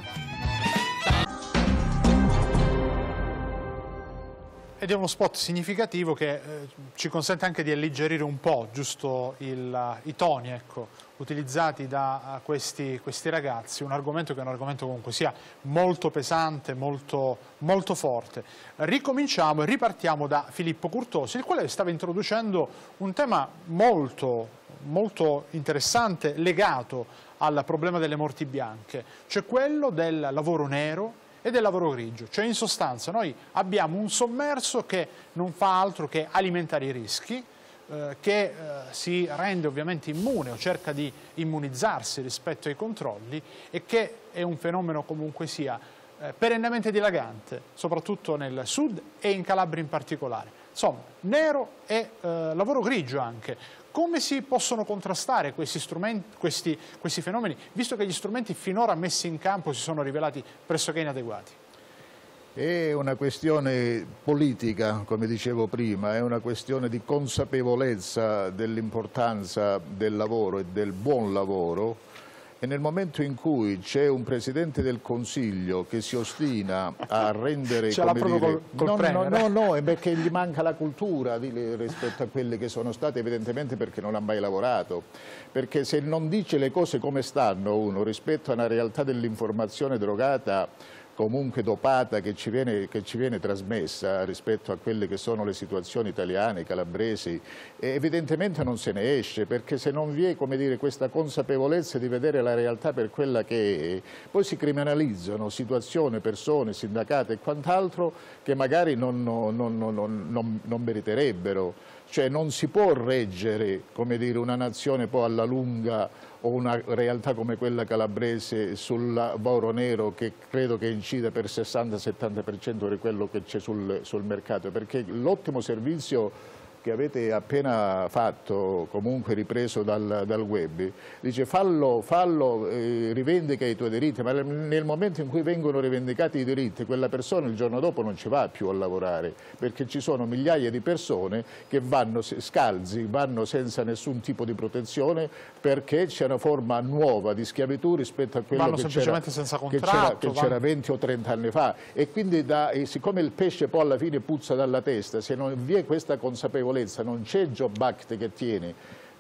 Ed è uno spot significativo che eh, ci consente anche di alleggerire un po', giusto, il, i toni, ecco, utilizzati da uh, questi, questi ragazzi, un argomento che è un argomento comunque sia molto pesante, molto, molto forte. Ricominciamo e ripartiamo da Filippo Curtosi, il quale stava introducendo un tema molto, molto interessante legato al problema delle morti bianche, cioè quello del lavoro nero e del lavoro grigio. Cioè in sostanza noi abbiamo un sommerso che non fa altro che alimentare i rischi, eh, che eh, si rende ovviamente immune o cerca di immunizzarsi rispetto ai controlli e che è un fenomeno comunque sia eh, perennemente dilagante, soprattutto nel sud e in Calabria in particolare. Insomma, nero e eh, lavoro grigio anche. Come si possono contrastare questi, strumenti, questi, questi fenomeni, visto che gli strumenti finora messi in campo si sono rivelati pressoché inadeguati? È una questione politica, come dicevo prima, è una questione di consapevolezza dell'importanza del lavoro e del buon lavoro. E nel momento in cui c'è un Presidente del Consiglio che si ostina a rendere... Ce l'ha proprio dire, col, col no, Premier. no, no, no, è perché gli manca la cultura rispetto a quelle che sono state, evidentemente perché non ha mai lavorato. Perché se non dice le cose come stanno uno rispetto a una realtà dell'informazione drogata, comunque dopata, che ci, viene, che ci viene trasmessa rispetto a quelle che sono le situazioni italiane, calabresi, evidentemente non se ne esce, perché se non vi è, come dire, questa consapevolezza di vedere la realtà per quella che è, poi si criminalizzano situazioni, persone, sindacati e quant'altro che magari non, non, non, non, non meriterebbero. Cioè non si può reggere, come dire, una nazione poi alla lunga o una realtà come quella calabrese sul lavoro nero che credo che incida per sessanta settanta per cento di quello che c'è sul, sul mercato, perché l'ottimo servizio che avete appena fatto, comunque ripreso dal, dal web, dice fallo, fallo eh, rivendica i tuoi diritti, ma nel momento in cui vengono rivendicati i diritti, quella persona il giorno dopo non ci va più a lavorare, perché ci sono migliaia di persone che vanno scalzi, vanno senza nessun tipo di protezione, perché c'è una forma nuova di schiavitù rispetto a quello vanno che semplicemente c'era, senza che contratto, c'era venti o trenta anni fa. E quindi da, e siccome il pesce poi alla fine puzza dalla testa, se non vi è questa consapevolezza, non c'è Job Act che tiene,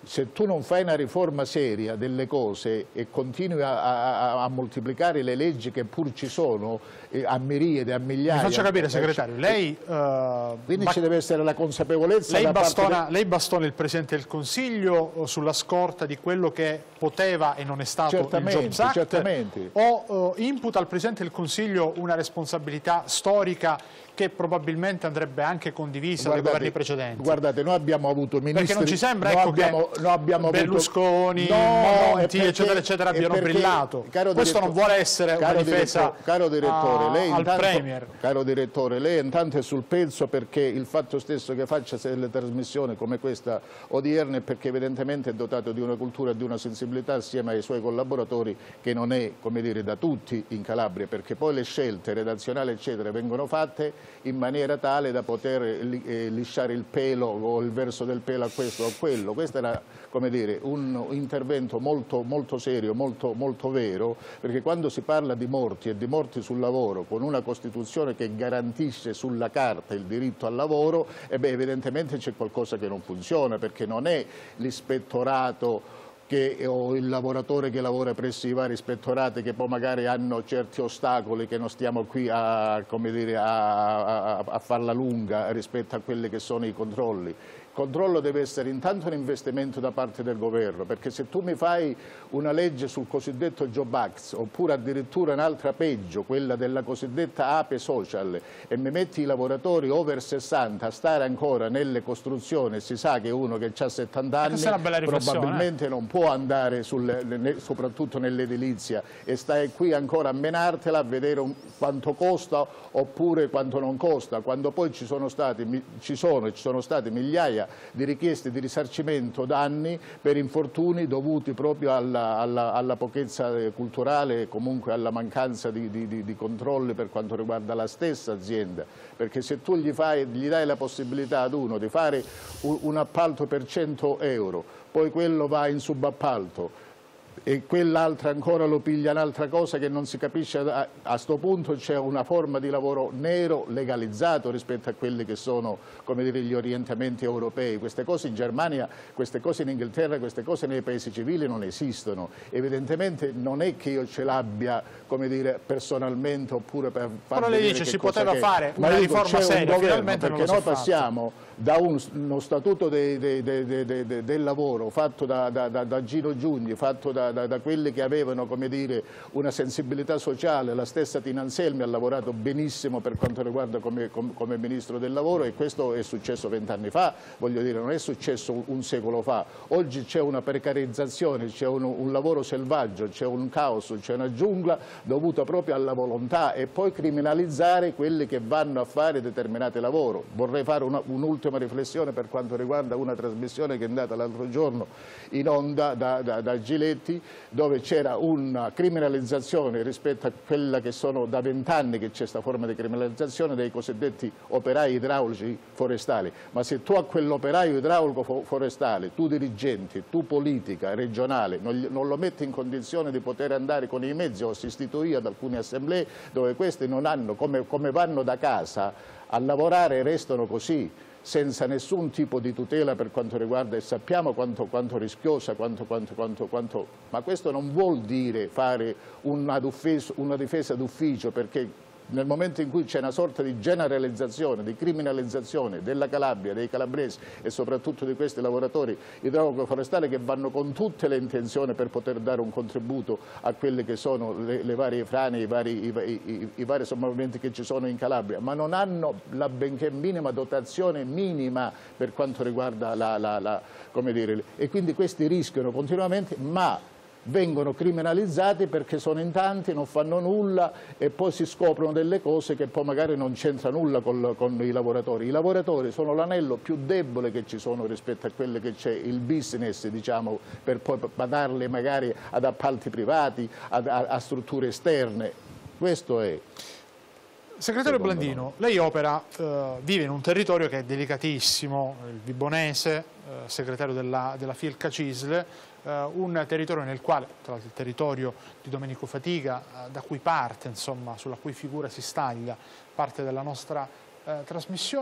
Se tu non fai una riforma seria delle cose e continui a, a, a moltiplicare le leggi che pur ci sono eh, a miriade, a migliaia... Mi faccia capire, segretario, lei... Uh, quindi ci deve essere la consapevolezza... Lei, da bastona, parte de... lei bastona il Presidente del Consiglio sulla scorta di quello che poteva e non è stato certamente, il Jobs Act, certamente. o uh, imputa al Presidente del Consiglio una responsabilità storica che probabilmente andrebbe anche condivisa guardate, dai governi precedenti? Guardate, noi abbiamo avuto ministri... Perché non ci sembra ecco, abbiamo, che abbiamo Berlusconi, avuto... no, Monti, no, eccetera, eccetera, abbiano perché, brillato. Questo direttore, non vuole essere una difesa direttore, caro direttore, a, lei al intanto, Premier. Caro direttore, lei intanto è sul pezzo perché il fatto stesso che faccia delle trasmissioni come questa odierna è perché evidentemente è dotato di una cultura e di una sensibilità assieme ai suoi collaboratori che non è, come dire, da tutti in Calabria, perché poi le scelte redazionali eccetera vengono fatte in maniera tale da poter eh, lisciare il pelo o il verso del pelo a questo o a quello. Questo era, come dire, un intervento molto, molto serio, molto, molto vero, perché quando si parla di morti e di morti sul lavoro con una Costituzione che garantisce sulla carta il diritto al lavoro, eh beh, evidentemente c'è qualcosa che non funziona, perché non è l'ispettorato Che, o il lavoratore che lavora presso i vari ispettorati che poi magari hanno certi ostacoli che non stiamo qui a, come dire, a, a, a farla lunga rispetto a quelli che sono i controlli. Il controllo deve essere intanto un investimento da parte del governo, perché se tu mi fai una legge sul cosiddetto Job Act oppure addirittura un'altra peggio, quella della cosiddetta Ape Social, e mi metti i lavoratori over sessanta a stare ancora nelle costruzioni, si sa che uno che ha settanta anni probabilmente eh? non può andare sul, soprattutto nell'edilizia, e stai qui ancora a menartela a vedere un, quanto costa oppure quanto non costa, quando poi ci sono stati, ci sono, ci sono stati migliaia di richieste di risarcimento danni per infortuni dovuti proprio alla, alla, alla pochezza culturale e comunque alla mancanza di, di, di controlli per quanto riguarda la stessa azienda, perché se tu gli, fai, gli dai la possibilità ad uno di fare un, un appalto per cento euro, poi quello va in subappalto e quell'altra ancora lo piglia un'altra cosa che non si capisce, a, a sto punto c'è una forma di lavoro nero legalizzato rispetto a quelli che sono, come dire, gli orientamenti europei. Queste cose in Germania, queste cose in Inghilterra, queste cose nei paesi civili non esistono. Evidentemente non è che io ce l'abbia, come dire, personalmente oppure per far Però lei dice si poteva che... fare Ma una dico, riforma seria, un finalmente perché non lo noi passiamo da un, uno statuto de, de, de, de, de, de, del lavoro fatto da, da, da, da Gino Giugni, fatto da, da, da quelli che avevano, come dire, una sensibilità sociale. La stessa Tina Anselmi ha lavorato benissimo per quanto riguarda come, come, come Ministro del Lavoro, e questo è successo vent'anni fa, voglio dire, non è successo un secolo fa. Oggi c'è una precarizzazione, c'è un, un lavoro selvaggio, c'è un caos, c'è una giungla dovuta proprio alla volontà, e poi criminalizzare quelli che vanno a fare determinate lavoro. Vorrei fare un'ultima riflessione per quanto riguarda una trasmissione che è andata l'altro giorno in onda da, da, da Giletti, dove c'era una criminalizzazione rispetto a quella che sono da vent'anni che c'è questa forma di criminalizzazione dei cosiddetti operai idraulici forestali. Ma se tu a quell'operaio idraulico forestale, tu dirigenti, tu politica regionale, non, non lo metti in condizione di poter andare con i mezzi, ho assistito io ad alcune assemblee dove questi non hanno, come, come vanno da casa a lavorare e restano così, senza nessun tipo di tutela per quanto riguarda, e sappiamo quanto, quanto rischiosa, quanto, quanto, quanto, quanto, ma questo non vuol dire fare una, una difesa d'ufficio, perché nel momento in cui c'è una sorta di generalizzazione, di criminalizzazione della Calabria, dei calabresi e soprattutto di questi lavoratori idraulico-forestali che vanno con tutte le intenzioni per poter dare un contributo a quelle che sono le, le varie frane, i vari, i, i, i vari sommamenti che ci sono in Calabria, ma non hanno la benché minima dotazione minima per quanto riguarda la, la, la, come dire, e quindi questi rischiano continuamente, ma vengono criminalizzati perché sono in tanti, non fanno nulla e poi si scoprono delle cose che poi magari non c'entra nulla con, con i lavoratori. I lavoratori sono l'anello più debole che ci sono rispetto a quello che c'è il business, diciamo, per poi darle magari ad appalti privati, ad, a, a strutture esterne. Questo è. Segretario Blandino, lei opera, eh, vive in un territorio che è delicatissimo, il Vibonese, eh, segretario della, della Filca Cisle, eh, un territorio nel quale, tra l'altro il territorio di Domenico Fatiga, eh, da cui parte, insomma, sulla cui figura si staglia parte della nostra eh, trasmissione,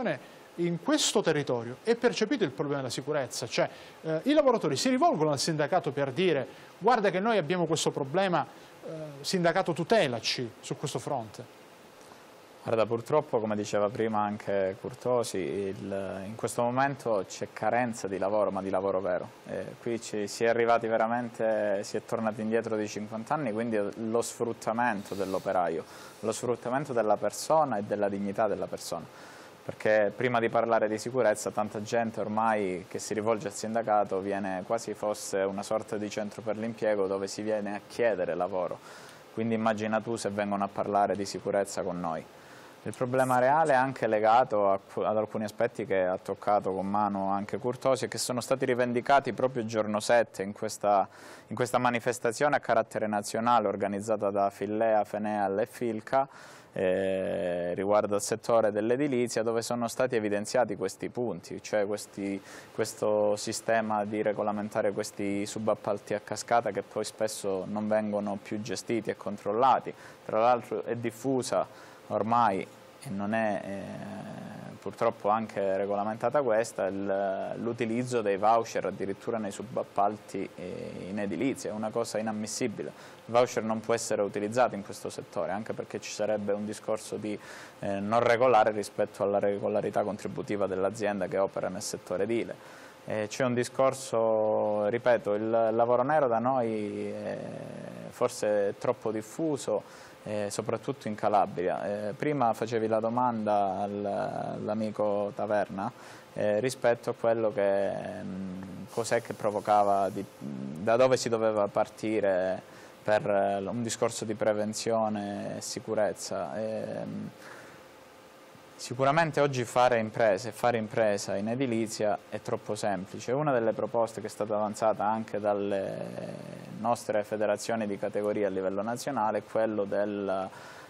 in questo territorio è percepito il problema della sicurezza? Cioè eh, i lavoratori si rivolgono al sindacato per dire guarda che noi abbiamo questo problema, eh, sindacato tutelaci su questo fronte? Guarda, purtroppo, come diceva prima anche Curtosi, il, in questo momento c'è carenza di lavoro, ma di lavoro vero. E qui ci, si è arrivati veramente, si è tornati indietro di cinquanta anni, quindi lo sfruttamento dell'operaio, lo sfruttamento della persona e della dignità della persona. Perché prima di parlare di sicurezza, tanta gente ormai che si rivolge al sindacato viene quasi fosse una sorta di centro per l'impiego dove si viene a chiedere lavoro. Quindi immagina tu se vengono a parlare di sicurezza con noi. Il problema reale è anche legato a, ad alcuni aspetti che ha toccato con mano anche Curtosi e che sono stati rivendicati proprio il giorno sette in questa, in questa manifestazione a carattere nazionale organizzata da Fillea, Feneal e Filca eh, riguardo al settore dell'edilizia, dove sono stati evidenziati questi punti, cioè questi, questo sistema di regolamentare questi subappalti a cascata che poi spesso non vengono più gestiti e controllati. Tra l'altro è diffusa ormai, e non è eh, purtroppo anche regolamentata questa, l'utilizzo dei voucher addirittura nei subappalti eh, in edilizia, è una cosa inammissibile. Il voucher non può essere utilizzato in questo settore, anche perché ci sarebbe un discorso di eh, non regolare rispetto alla regolarità contributiva dell'azienda che opera nel settore edile. Eh, C'è un discorso, ripeto, il lavoro nero da noi è forse è troppo diffuso, Eh, soprattutto in Calabria. Eh, prima facevi la domanda all'amico Taverna eh, rispetto a quello che cos'è che provocava, di, da dove si doveva partire per eh, un discorso di prevenzione e sicurezza. Eh, Sicuramente oggi fare imprese, fare impresa in edilizia è troppo semplice. Una delle proposte che è stata avanzata anche dalle nostre federazioni di categoria a livello nazionale è quello del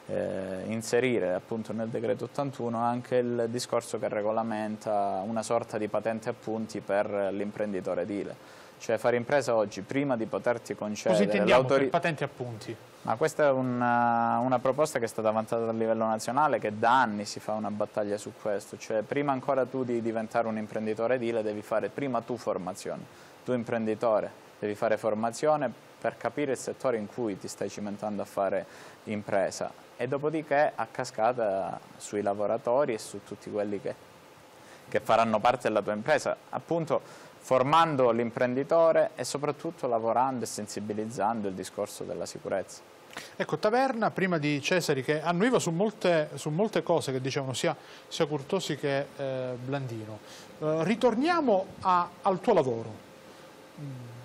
eh, inserire appunto nel decreto ottantuno anche il discorso che regolamenta una sorta di patente a punti per l'imprenditore edile. Cioè fare impresa oggi, prima di poterti concedere Cosa intendiamo per patente a punti? Ma questa è una, una proposta che è stata avanzata a livello nazionale, che da anni si fa una battaglia su questo, cioè prima ancora tu di diventare un imprenditore edile devi fare prima tu formazione, tu imprenditore devi fare formazione per capire il settore in cui ti stai cimentando a fare impresa e dopodiché a cascata sui lavoratori e su tutti quelli che, che faranno parte della tua impresa, appunto formando l'imprenditore e soprattutto lavorando e sensibilizzando il discorso della sicurezza. Ecco, Taverna, prima di Cesari, che annuiva su molte, su molte cose che dicevano sia, sia Curtosi che eh, Blandino. Eh, ritorniamo a, al tuo lavoro. Mm.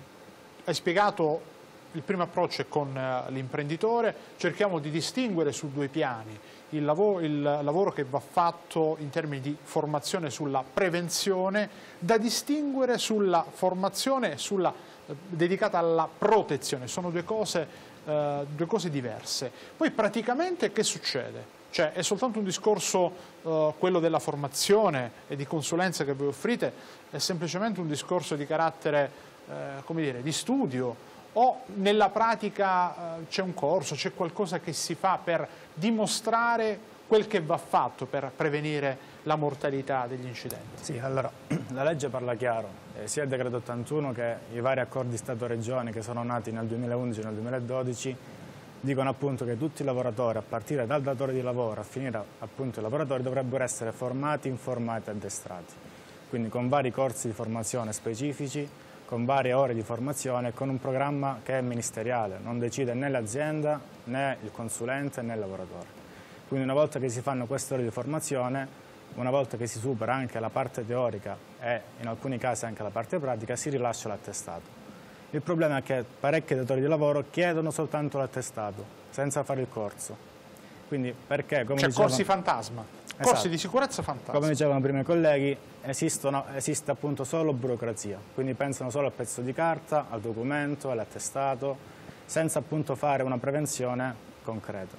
Hai spiegato il primo approccio è con eh, l'imprenditore, cerchiamo di distinguere su due piani il lavoro, il lavoro che va fatto in termini di formazione sulla prevenzione, da distinguere sulla formazione sulla, eh, dedicata alla protezione. Sono due cose Uh, due cose diverse. Poi praticamente che succede? Cioè è soltanto un discorso, uh, quello della formazione e di consulenza che voi offrite, è semplicemente un discorso di carattere, uh, come dire, di studio, o nella pratica uh, c'è un corso, c'è qualcosa che si fa per dimostrare quel che va fatto per prevenire la mortalità degli incidenti? Sì, allora, la legge parla chiaro, eh, sia il decreto ottantuno che i vari accordi Stato-Regioni che sono nati nel duemilaundici e nel duemiladodici dicono appunto che tutti i lavoratori, a partire dal datore di lavoro a finire appunto i lavoratori, dovrebbero essere formati, informati e addestrati. Quindi con vari corsi di formazione specifici, con varie ore di formazione, con un programma che è ministeriale, non decide né l'azienda né il consulente né il lavoratore. Quindi una volta che si fanno queste ore di formazione, una volta che si supera anche la parte teorica e in alcuni casi anche la parte pratica, si rilascia l'attestato. Il problema è che parecchi datori di lavoro chiedono soltanto l'attestato, senza fare il corso. Quindi perché, come cioè dicevano, corsi fantasma, esatto, corsi di sicurezza fantasma. Come dicevano prima i colleghi, esistono, esiste appunto solo burocrazia, quindi pensano solo al pezzo di carta, al documento, all'attestato, senza appunto fare una prevenzione concreta.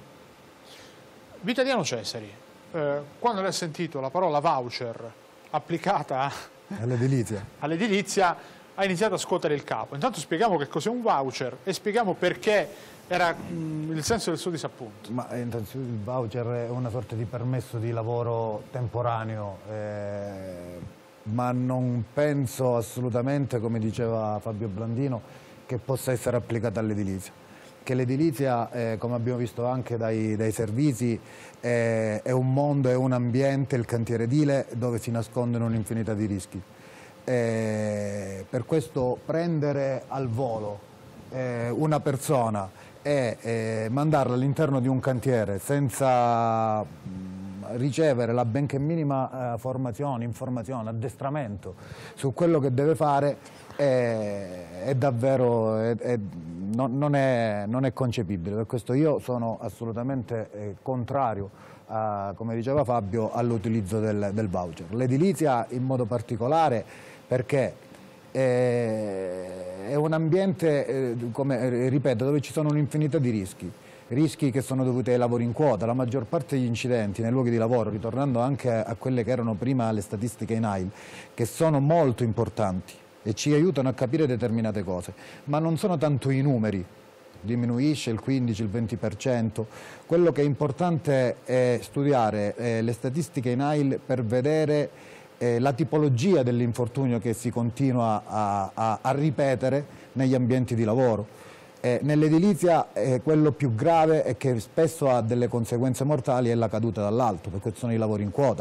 Vitaliano Cesari, eh, quando lei ha sentito la parola voucher applicata all'edilizia, all'edilizia ha iniziato a scuotere il capo. Intanto spieghiamo che cos'è un voucher e spieghiamo perché era mh, il senso del suo disappunto. Ma innanzitutto il voucher è una sorta di permesso di lavoro temporaneo, eh, ma non penso assolutamente, come diceva Fabio Blandino, che possa essere applicata all'edilizia. Che l'edilizia, eh, come abbiamo visto anche dai, dai servizi, eh, è un mondo, è un ambiente, il cantiere edile, dove si nascondono un'infinità di rischi. Eh, per questo prendere al volo eh, una persona e eh, mandarla all'interno di un cantiere senza mh, ricevere la benché minima eh, formazione, informazione, addestramento su quello che deve fare è, è davvero è, è, non, non, è, non è concepibile. Per questo io sono assolutamente eh, contrario, a, come diceva Fabio, all'utilizzo del, del voucher. L'edilizia in modo particolare, perché è un ambiente, eh, come ripeto, dove ci sono un'infinità di rischi, rischi che sono dovuti ai lavori in quota. La maggior parte degli incidenti nei luoghi di lavoro, ritornando anche a quelle che erano prima le statistiche in A I L, che sono molto importanti e ci aiutano a capire determinate cose, ma non sono tanto i numeri, diminuisce il quindici, il venti per cento. Quello che è importante è studiare eh, le statistiche in A I L per vedere Eh, la tipologia dell'infortunio che si continua a, a, a ripetere negli ambienti di lavoro. Eh, Nell'edilizia eh, quello più grave e che spesso ha delle conseguenze mortali è la caduta dall'alto, perché sono i lavori in quota.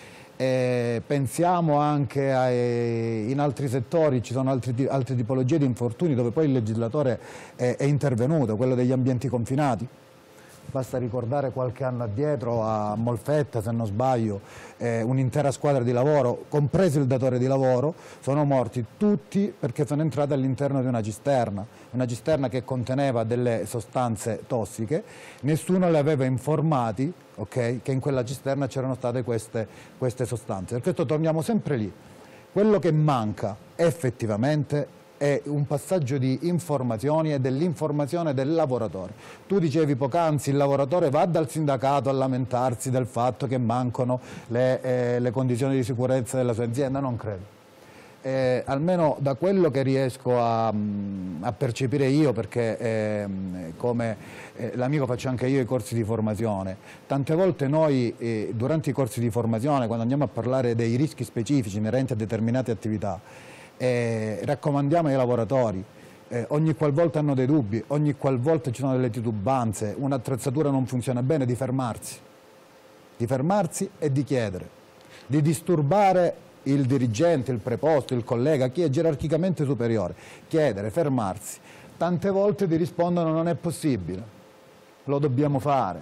Eh, pensiamo anche a, eh, in altri settori ci sono altri, altre tipologie di infortuni dove poi il legislatore è, è intervenuto, quello degli ambienti confinati. Basta ricordare qualche anno addietro a Molfetta, se non sbaglio, eh, un'intera squadra di lavoro, compreso il datore di lavoro, sono morti tutti perché sono entrati all'interno di una cisterna, una cisterna che conteneva delle sostanze tossiche, nessuno li aveva informati, okay, che in quella cisterna c'erano state queste, queste sostanze. Per questo torniamo sempre lì. Quello che manca effettivamente è un passaggio di informazioni e dell'informazione del lavoratore. Tu dicevi poc'anzi il lavoratore va dal sindacato a lamentarsi del fatto che mancano le, eh, le condizioni di sicurezza della sua azienda, non credo. Eh, almeno da quello che riesco a, a percepire io, perché eh, come eh, l'amico faccio anche io i corsi di formazione, tante volte noi eh, durante i corsi di formazione, quando andiamo a parlare dei rischi specifici inerenti a determinate attività, Eh, raccomandiamo ai lavoratori, eh, ogni qualvolta hanno dei dubbi, ogni qualvolta ci sono delle titubanze, un'attrezzatura non funziona bene, di fermarsi, di fermarsi e di chiedere, di disturbare il dirigente, il preposto, il collega, chi è gerarchicamente superiore, chiedere, fermarsi. Tante volte ti rispondono non è possibile, lo dobbiamo fare,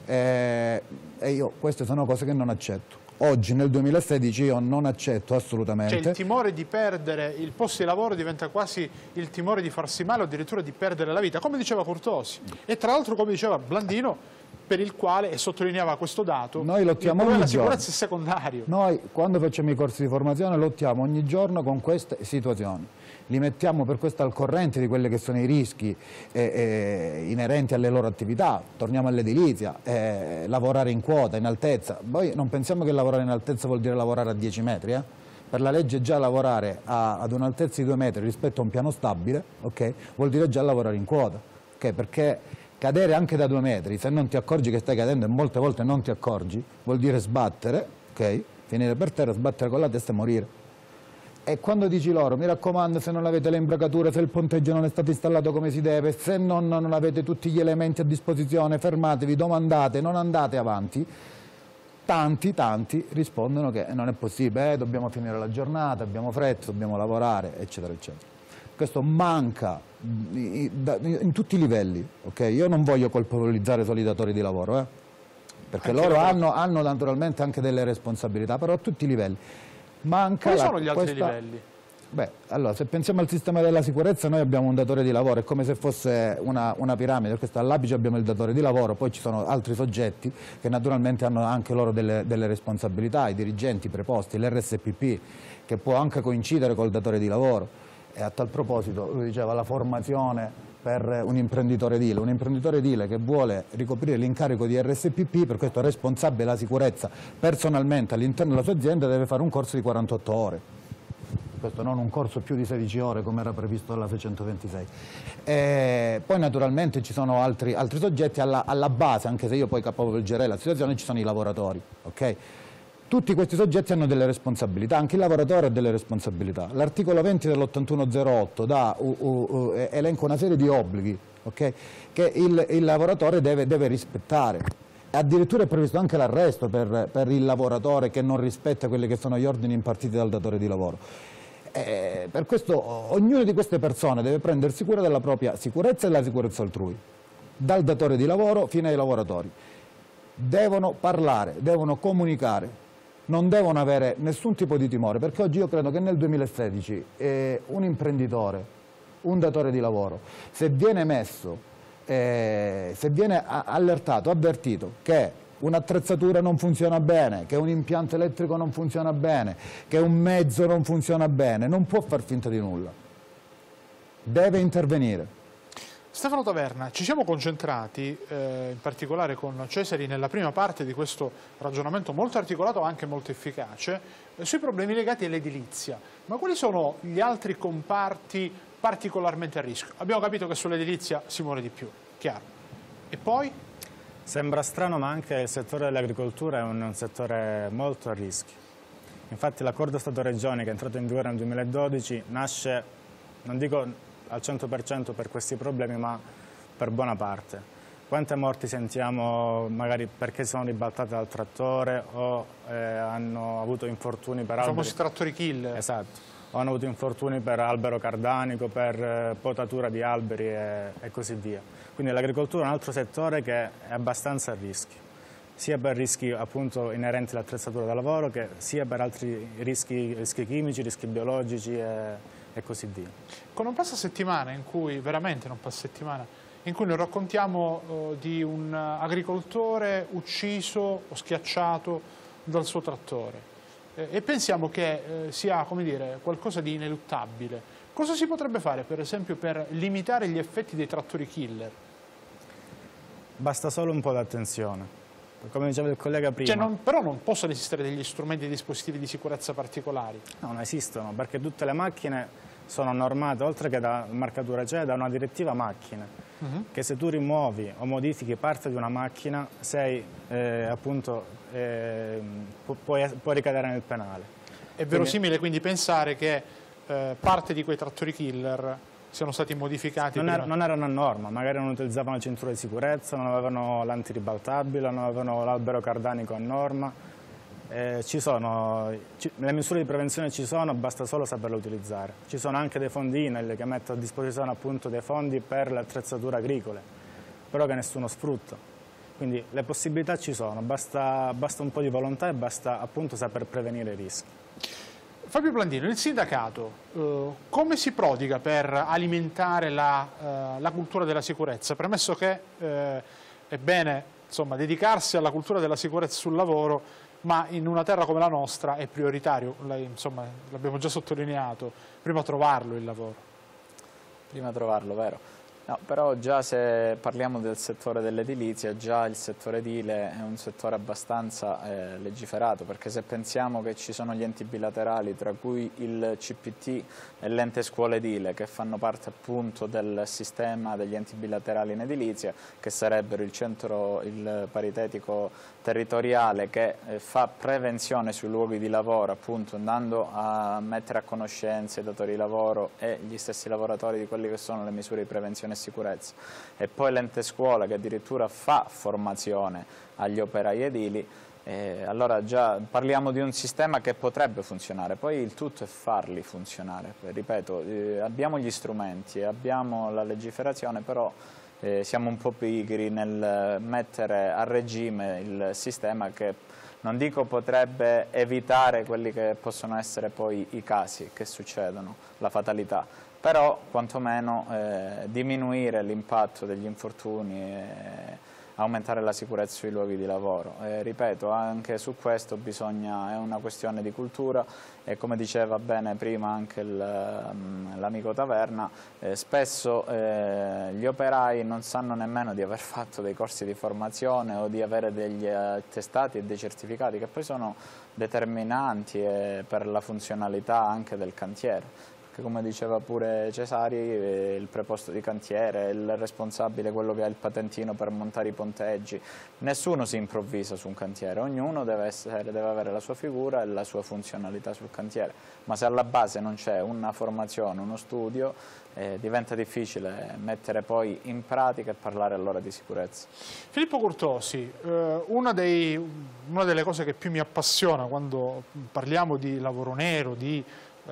eh, e io queste sono cose che non accetto. Oggi nel duemilasedici io non accetto assolutamente. Cioè il timore di perdere il posto di lavoro diventa quasi il timore di farsi male o addirittura di perdere la vita, come diceva Curtosi. E tra l'altro, come diceva Blandino, per il quale, e sottolineava questo dato, noi lottiamo ogni la giorno. sicurezza è secondario. Noi quando facciamo i corsi di formazione lottiamo ogni giorno con queste situazioni. Li mettiamo per questo al corrente di quelli che sono i rischi eh, eh, inerenti alle loro attività. Torniamo all'edilizia, eh, lavorare in quota, in altezza. Poi non pensiamo che lavorare in altezza vuol dire lavorare a dieci metri. Eh? Per la legge già lavorare a, ad un'altezza di due metri rispetto a un piano stabile, okay, vuol dire già lavorare in quota. Okay? Perché cadere anche da due metri, se non ti accorgi che stai cadendo, e molte volte non ti accorgi, vuol dire sbattere, okay? Finire per terra, sbattere con la testa e morire. E quando dici loro, mi raccomando, se non avete le imbracature, se il ponteggio non è stato installato come si deve, se non, non avete tutti gli elementi a disposizione, fermatevi, domandate, non andate avanti, tanti, tanti rispondono che non è possibile, eh, dobbiamo finire la giornata, abbiamo fretta, dobbiamo lavorare, eccetera, eccetera. Questo manca in tutti i livelli, okay? Io non voglio colpevolizzare solo i datori di lavoro, eh? perché anche loro hanno, hanno naturalmente anche delle responsabilità, però a tutti i livelli. Manca Quali la, sono gli altri questa... livelli? Beh, allora, se pensiamo al sistema della sicurezza, noi abbiamo un datore di lavoro, è come se fosse una, una piramide, perché all'apice abbiamo il datore di lavoro, poi ci sono altri soggetti che naturalmente hanno anche loro delle, delle responsabilità, i dirigenti, i preposti, l'R S P P, che può anche coincidere col datore di lavoro. E a tal proposito, lui diceva, la formazione per un imprenditore edile, un imprenditore edile che vuole ricoprire l'incarico di R S P P, per questo responsabile della sicurezza personalmente all'interno della sua azienda, deve fare un corso di quarantotto ore. questo non un corso più di sedici ore come era previsto dalla seicentoventisei. E poi naturalmente ci sono altri, altri soggetti alla, alla base, anche se io poi capovolgerei la situazione, ci sono i lavoratori. Okay? Tutti questi soggetti hanno delle responsabilità, anche il lavoratore ha delle responsabilità. L'articolo venti dell'ottantuno zero otto dà, uh, uh, uh, elenca una serie di obblighi, okay, che il, il lavoratore deve, deve rispettare. Addirittura è previsto anche l'arresto per, per il lavoratore che non rispetta quelli che sono gli ordini impartiti dal datore di lavoro. Eh, per questo ognuna di queste persone deve prendersi cura della propria sicurezza e della sicurezza altrui, dal datore di lavoro fino ai lavoratori. Devono parlare, devono comunicare. Non devono avere nessun tipo di timore, perché oggi io credo che nel duemilasedici eh, un imprenditore, un datore di lavoro, se viene messo, eh, se viene allertato, avvertito che un'attrezzatura non funziona bene, che un impianto elettrico non funziona bene, che un mezzo non funziona bene, non può far finta di nulla. Deve intervenire. Stefano Taverna, ci siamo concentrati eh, in particolare con Cesari nella prima parte di questo ragionamento molto articolato, anche molto efficace, eh, sui problemi legati all'edilizia. Ma quali sono gli altri comparti particolarmente a rischio? Abbiamo capito che sull'edilizia si muore di più, chiaro. E poi? Sembra strano, ma anche il settore dell'agricoltura è un, un settore molto a rischio. Infatti l'accordo Stato-Regioni, che è entrato in vigore nel duemiladodici, nasce, non dico al cento per cento per questi problemi, ma per buona parte. Quante morti sentiamo magari perché sono ribaltate dal trattore o eh, hanno avuto infortuni per alberi. I famosi trattori killer. Esatto, o hanno avuto infortuni per albero cardanico, per eh, potatura di alberi e, e così via. Quindi l'agricoltura è un altro settore che è abbastanza a rischio, sia per rischi appunto inerenti all'attrezzatura da lavoro, che sia per altri rischi, rischi chimici, rischi biologici e, e così via. Con non passa settimana in cui, veramente non passa settimana, in cui noi raccontiamo uh, di un agricoltore ucciso o schiacciato dal suo trattore eh, e pensiamo che eh, sia, come dire, qualcosa di ineluttabile. Cosa si potrebbe fare, per esempio, per limitare gli effetti dei trattori killer? Basta solo un po' di attenzione. Come diceva il collega prima. Cioè non, però non possono esistere degli strumenti e dispositivi di sicurezza particolari? No, non esistono, perché tutte le macchine sono normate, oltre che da marcatura C E, da una direttiva macchine, uh-huh. che se tu rimuovi o modifichi parte di una macchina, sei, eh, appunto, eh, pu puoi, puoi ricadere nel penale. È verosimile quindi, quindi pensare che eh, parte di quei trattori killer siano stati modificati? Non, era, non erano a norma, magari non utilizzavano la cintura di sicurezza, non avevano l'antiribaltabile, non avevano l'albero cardanico a norma. Eh, ci sono, ci, le misure di prevenzione ci sono, basta solo saperle utilizzare. Ci sono anche dei fondi I N E L che mettono a disposizione appunto dei fondi per le attrezzature agricole, però che nessuno sfrutta. Quindi le possibilità ci sono, basta, basta un po' di volontà e basta appunto saper prevenire i rischi. Fabio Blandino, il sindacato eh, come si prodiga per alimentare la, eh, la cultura della sicurezza? Premesso che eh, è bene insomma, dedicarsi alla cultura della sicurezza sul lavoro, ma in una terra come la nostra è prioritario, l'abbiamo già sottolineato, prima trovarlo il lavoro. Prima trovarlo, vero. No, però già se parliamo del settore dell'edilizia, già il settore edile è un settore abbastanza eh, legiferato, perché se pensiamo che ci sono gli enti bilaterali, tra cui il C P T e l'ente scuola edile, che fanno parte appunto del sistema degli enti bilaterali in edilizia, che sarebbero il centro il paritetico territoriale che eh, fa prevenzione sui luoghi di lavoro, appunto andando a mettere a conoscenza i datori di lavoro e gli stessi lavoratori di quelle che sono le misure di prevenzione sicurezza, e poi l'ente scuola che addirittura fa formazione agli operai edili, eh, allora già parliamo di un sistema che potrebbe funzionare, poi il tutto è farli funzionare. Ripeto, eh, abbiamo gli strumenti, abbiamo la legiferazione, però eh, siamo un po' pigri nel mettere a regime il sistema che non dico potrebbe evitare quelli che possono essere poi i casi che succedono, la fatalità, però quantomeno eh, diminuire l'impatto degli infortuni eh, aumentare la sicurezza sui luoghi di lavoro. Eh, ripeto, anche su questo bisogna, è una questione di cultura e come diceva bene prima anche l'amico Taverna, eh, spesso eh, gli operai non sanno nemmeno di aver fatto dei corsi di formazione o di avere degli attestati e dei certificati che poi sono determinanti eh, per la funzionalità anche del cantiere. Come diceva pure Cesari, il preposto di cantiere, il responsabile, quello che ha il patentino per montare i ponteggi, nessuno si improvvisa su un cantiere, ognuno deve, essere, deve avere la sua figura e la sua funzionalità sul cantiere, ma se alla base non c'è una formazione, uno studio, eh, diventa difficile mettere poi in pratica e parlare allora di sicurezza. Filippo Curtosi, eh, una, dei, una delle cose che più mi appassiona quando parliamo di lavoro nero, di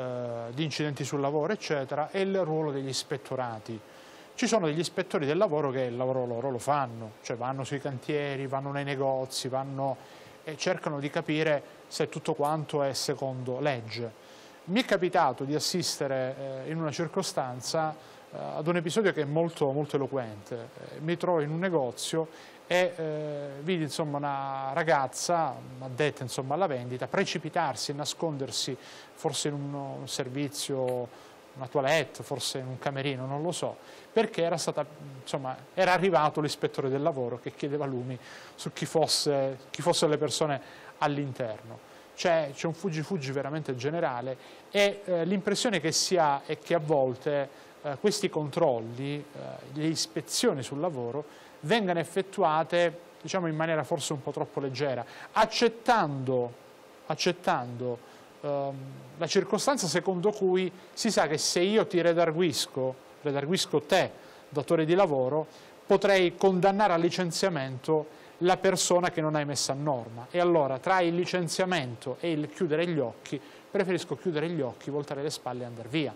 di incidenti sul lavoro eccetera, è il ruolo degli ispettorati. Ci sono degli ispettori del lavoro che il lavoro loro lo fanno, cioè vanno sui cantieri, vanno nei negozi, vanno e cercano di capire se tutto quanto è secondo legge. Mi è capitato di assistere eh, in una circostanza eh, ad un episodio che è molto, molto eloquente. Eh, mi trovo in un negozio e eh, vidi insomma, una ragazza, addetta insomma, alla vendita, precipitarsi e nascondersi forse in un, un servizio, una toilette, forse in un camerino, non lo so, perché era, stata, insomma, era arrivato l'ispettore del lavoro che chiedeva lumi su chi, fosse, chi fossero le persone all'interno. C'è un fuggi-fuggi veramente generale e eh, l'impressione che si ha è che a volte eh, questi controlli, eh, le ispezioni sul lavoro, vengano effettuate diciamo, in maniera forse un po' troppo leggera, accettando, accettando ehm, la circostanza secondo cui si sa che se io ti redarguisco, redarguisco te, datore di lavoro, potrei condannare al licenziamento la persona che non hai messa a norma. E allora tra il licenziamento e il chiudere gli occhi, preferisco chiudere gli occhi, voltare le spalle e andare via.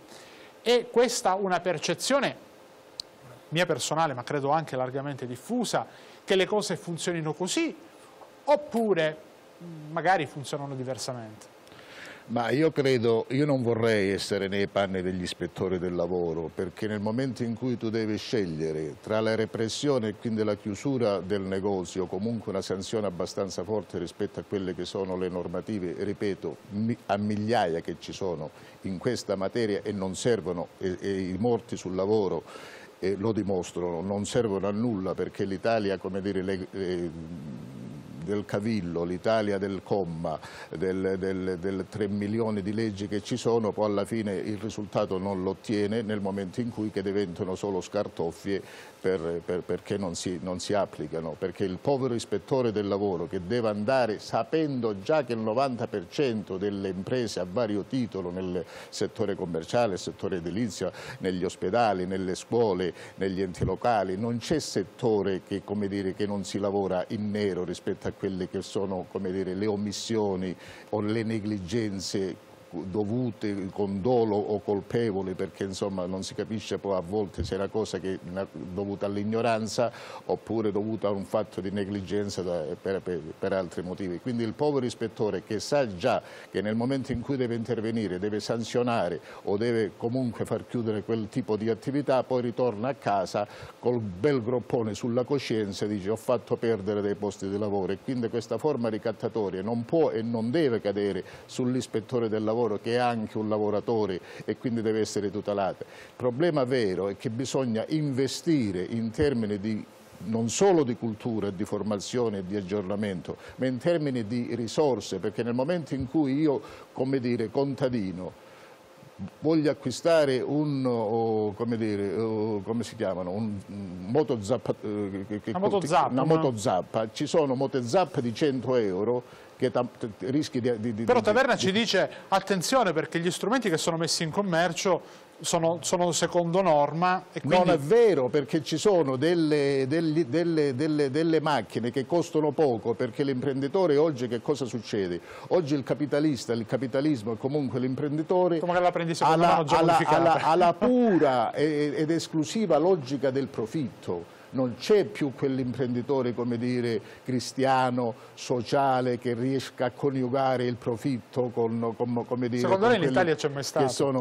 E questa una percezione mia personale, ma credo anche largamente diffusa, che le cose funzionino così, oppure magari funzionano diversamente? Ma io credo, io non vorrei essere nei panni degli ispettori del lavoro, perché nel momento in cui tu devi scegliere tra la repressione e quindi la chiusura del negozio, comunque una sanzione abbastanza forte rispetto a quelle che sono le normative, ripeto, a migliaia che ci sono in questa materia e non servono, e, e i morti sul lavoro E lo dimostrano, non servono a nulla perché l'Italia, come dire, le, eh, del cavillo, l'Italia del comma, del, del, del tre milioni di leggi che ci sono, poi alla fine il risultato non lo ottiene nel momento in cui che diventano solo scartoffie per, per, perché non si, non si applicano, perché il povero ispettore del lavoro che deve andare sapendo già che il novanta per cento delle imprese a vario titolo nel settore commerciale, nel settore edilizio, negli ospedali, nelle scuole, negli enti locali, non c'è settore che, come dire, che non si lavora in nero rispetto a quelle che sono, come dire, le omissioni o le negligenze dovute con dolo o colpevoli, perché insomma non si capisce poi a volte se è una cosa che è dovuta all'ignoranza oppure dovuta a un fatto di negligenza da, per, per, per altri motivi. Quindi il povero ispettore che sa già che nel momento in cui deve intervenire, deve sanzionare o deve comunque far chiudere quel tipo di attività, poi ritorna a casa col bel groppone sulla coscienza e dice ho fatto perdere dei posti di lavoro, e quindi questa forma ricattatoria non può e non deve cadere sull'ispettore del lavoro che è anche un lavoratore e quindi deve essere tutelata. Il problema vero è che bisogna investire in termini di non solo di cultura, di formazione e di aggiornamento, ma in termini di risorse, perché nel momento in cui io, come dire, contadino, voglio acquistare un, oh, come dire, oh, come si chiamano, un, un motozappa, eh, che, una motozappa, una no? motozappa, ci sono motozappa di cento euro che rischi di, di, di... Però Taverna ci dice attenzione perché gli strumenti che sono messi in commercio sono, sono secondo norma e quindi... Non è vero, perché ci sono delle, delle, delle, delle, delle macchine che costano poco, perché l'imprenditore oggi che cosa succede? Oggi il capitalista, il capitalismo e comunque l'imprenditore ha la, ha la pura ed esclusiva logica del profitto. Non c'è più quell'imprenditore, come dire, cristiano, sociale, che riesca a coniugare il profitto con, con come dire... Secondo con lei in Italia c'è mai stato? Che sono,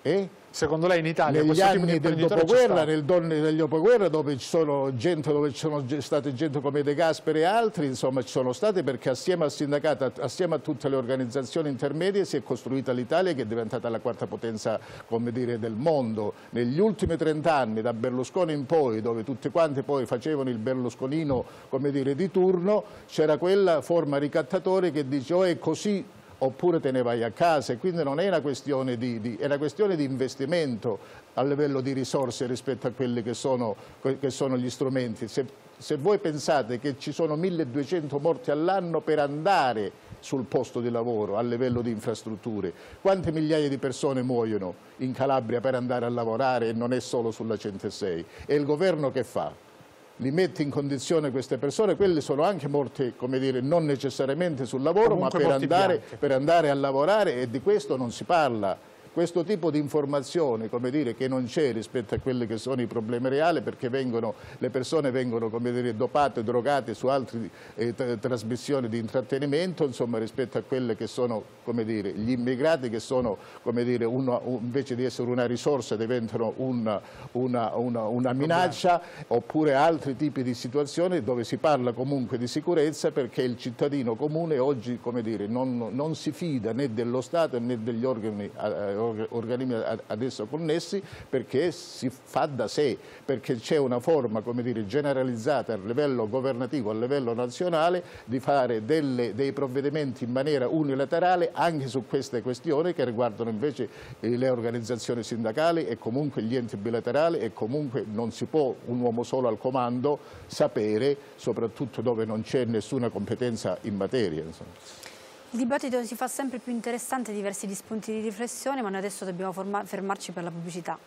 Eh? Secondo lei in Italia negli questo tipo di anni del dopoguerra, nel donne del dopoguerra, dove ci sono gente, dove ci sono state gente come De Gasperi e altri, insomma ci sono state, perché assieme al sindacato, assieme a tutte le organizzazioni intermedie si è costruita l'Italia, che è diventata la quarta potenza, come dire, del mondo. Negli ultimi trent'anni, da Berlusconi in poi, dove tutti quanti poi facevano il berlusconino, come dire, di turno, c'era quella forma ricattatoria che dice o è così oppure te ne vai a casa, e quindi non è una questione di, di, è una questione di investimento a livello di risorse rispetto a quelli che sono, che sono gli strumenti. Se, se voi pensate che ci sono milleduecento morti all'anno per andare sul posto di lavoro a livello di infrastrutture, quante migliaia di persone muoiono in Calabria per andare a lavorare, e non è solo sulla centosei? E il governo che fa? Li mette in condizione queste persone, quelle sono anche morte, come dire, non necessariamente sul lavoro, comunque ma per andare, per andare a lavorare, e di questo non si parla. Questo tipo di informazione, come dire, che non c'è rispetto a quelli che sono i problemi reali, perché vengono, le persone vengono, come dire, dopate, drogate su altre eh, trasmissioni di intrattenimento, insomma, rispetto a quelle che sono, come dire, gli immigrati che sono, come dire, uno, un, invece di essere una risorsa diventano una, una, una, una minaccia, oppure altri tipi di situazioni dove si parla comunque di sicurezza, perché il cittadino comune oggi, come dire, non, non si fida né dello Stato né degli organi eh, organismi adesso connessi, perché si fa da sé, perché c'è una forma, come dire, generalizzata a livello governativo, a livello nazionale, di fare delle, dei provvedimenti in maniera unilaterale anche su queste questioni che riguardano invece le organizzazioni sindacali e comunque gli enti bilaterali, e comunque non si può un uomo solo al comando sapere, soprattutto dove non c'è nessuna competenza in materia, insomma. Il dibattito si fa sempre più interessante, diversi gli spunti di riflessione, ma noi adesso dobbiamo fermarci per la pubblicità.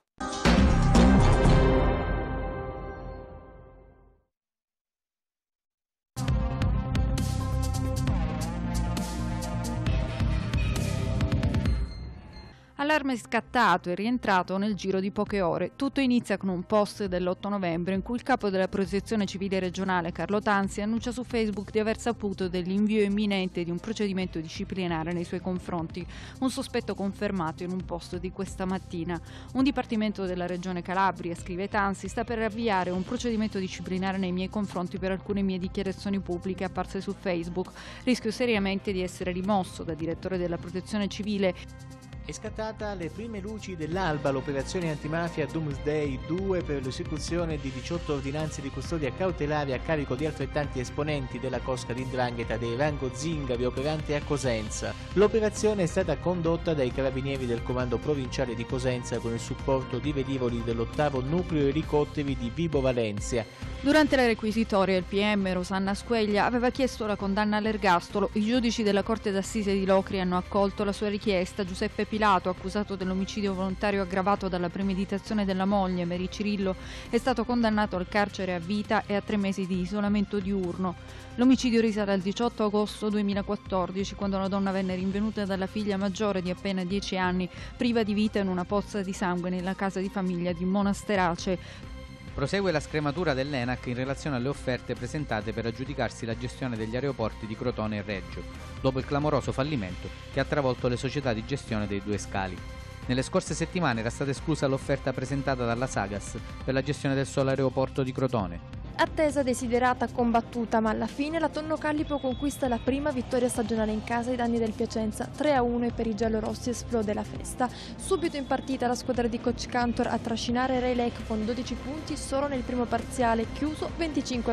Allarme scattato e rientrato nel giro di poche ore. Tutto inizia con un post dell'otto novembre in cui il capo della Protezione Civile regionale, Carlo Tanzi, annuncia su Facebook di aver saputo dell'invio imminente di un procedimento disciplinare nei suoi confronti, un sospetto confermato in un post di questa mattina. Un dipartimento della Regione Calabria, scrive Tanzi, sta per avviare un procedimento disciplinare nei miei confronti per alcune mie dichiarazioni pubbliche apparse su Facebook. Rischio seriamente di essere rimosso da direttore della Protezione Civile. È scattata alle prime luci dell'alba l'operazione antimafia Doomsday due per l'esecuzione di diciotto ordinanze di custodia cautelare a carico di altrettanti esponenti della cosca di 'ndrangheta dei rango Zingari operanti a Cosenza. L'operazione è stata condotta dai carabinieri del comando provinciale di Cosenza con il supporto di velivoli dell'ottavo nucleo elicotteri di Vibo Valencia. Durante la requisitoria il P M Rosanna Squeglia aveva chiesto la condanna all'ergastolo. I giudici della Corte d'Assise di Locri hanno accolto la sua richiesta. Giuseppe Pilato, accusato dell'omicidio volontario aggravato dalla premeditazione della moglie Mary Cirillo, è stato condannato al carcere a vita e a tre mesi di isolamento diurno. L'omicidio risale al diciotto agosto duemilaquattordici, quando la donna venne rinvenuta dalla figlia maggiore di appena dieci anni, priva di vita in una pozza di sangue nella casa di famiglia di Monasterace. Prosegue la scrematura dell'ENAC in relazione alle offerte presentate per aggiudicarsi la gestione degli aeroporti di Crotone e Reggio, dopo il clamoroso fallimento che ha travolto le società di gestione dei due scali. Nelle scorse settimane era stata esclusa l'offerta presentata dalla Sagas per la gestione del solo aeroporto di Crotone. Attesa, desiderata, combattuta, ma alla fine la Tonno Callipo conquista la prima vittoria stagionale in casa ai danni del Piacenza. tre a uno e per i giallorossi esplode la festa. Subito in partita la squadra di coach Cantor a trascinare Ray Lake con dodici punti solo nel primo parziale, chiuso venticinque a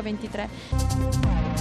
ventitré.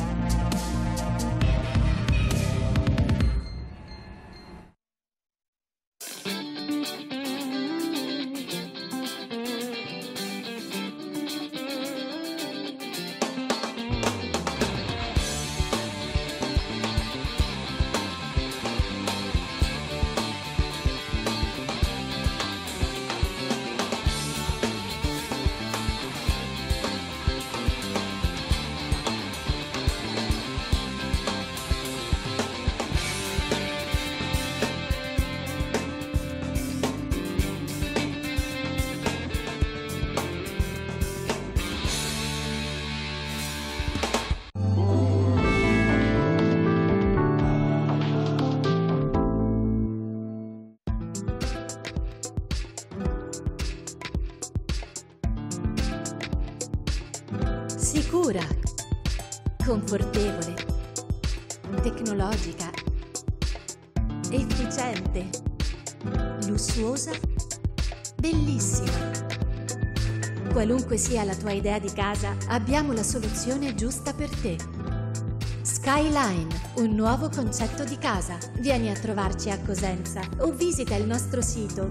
Sicura, confortevole, tecnologica, efficiente, lussuosa, bellissima. Qualunque sia la tua idea di casa, abbiamo la soluzione giusta per te. Skyline, un nuovo concetto di casa. Vieni a trovarci a Cosenza o visita il nostro sito.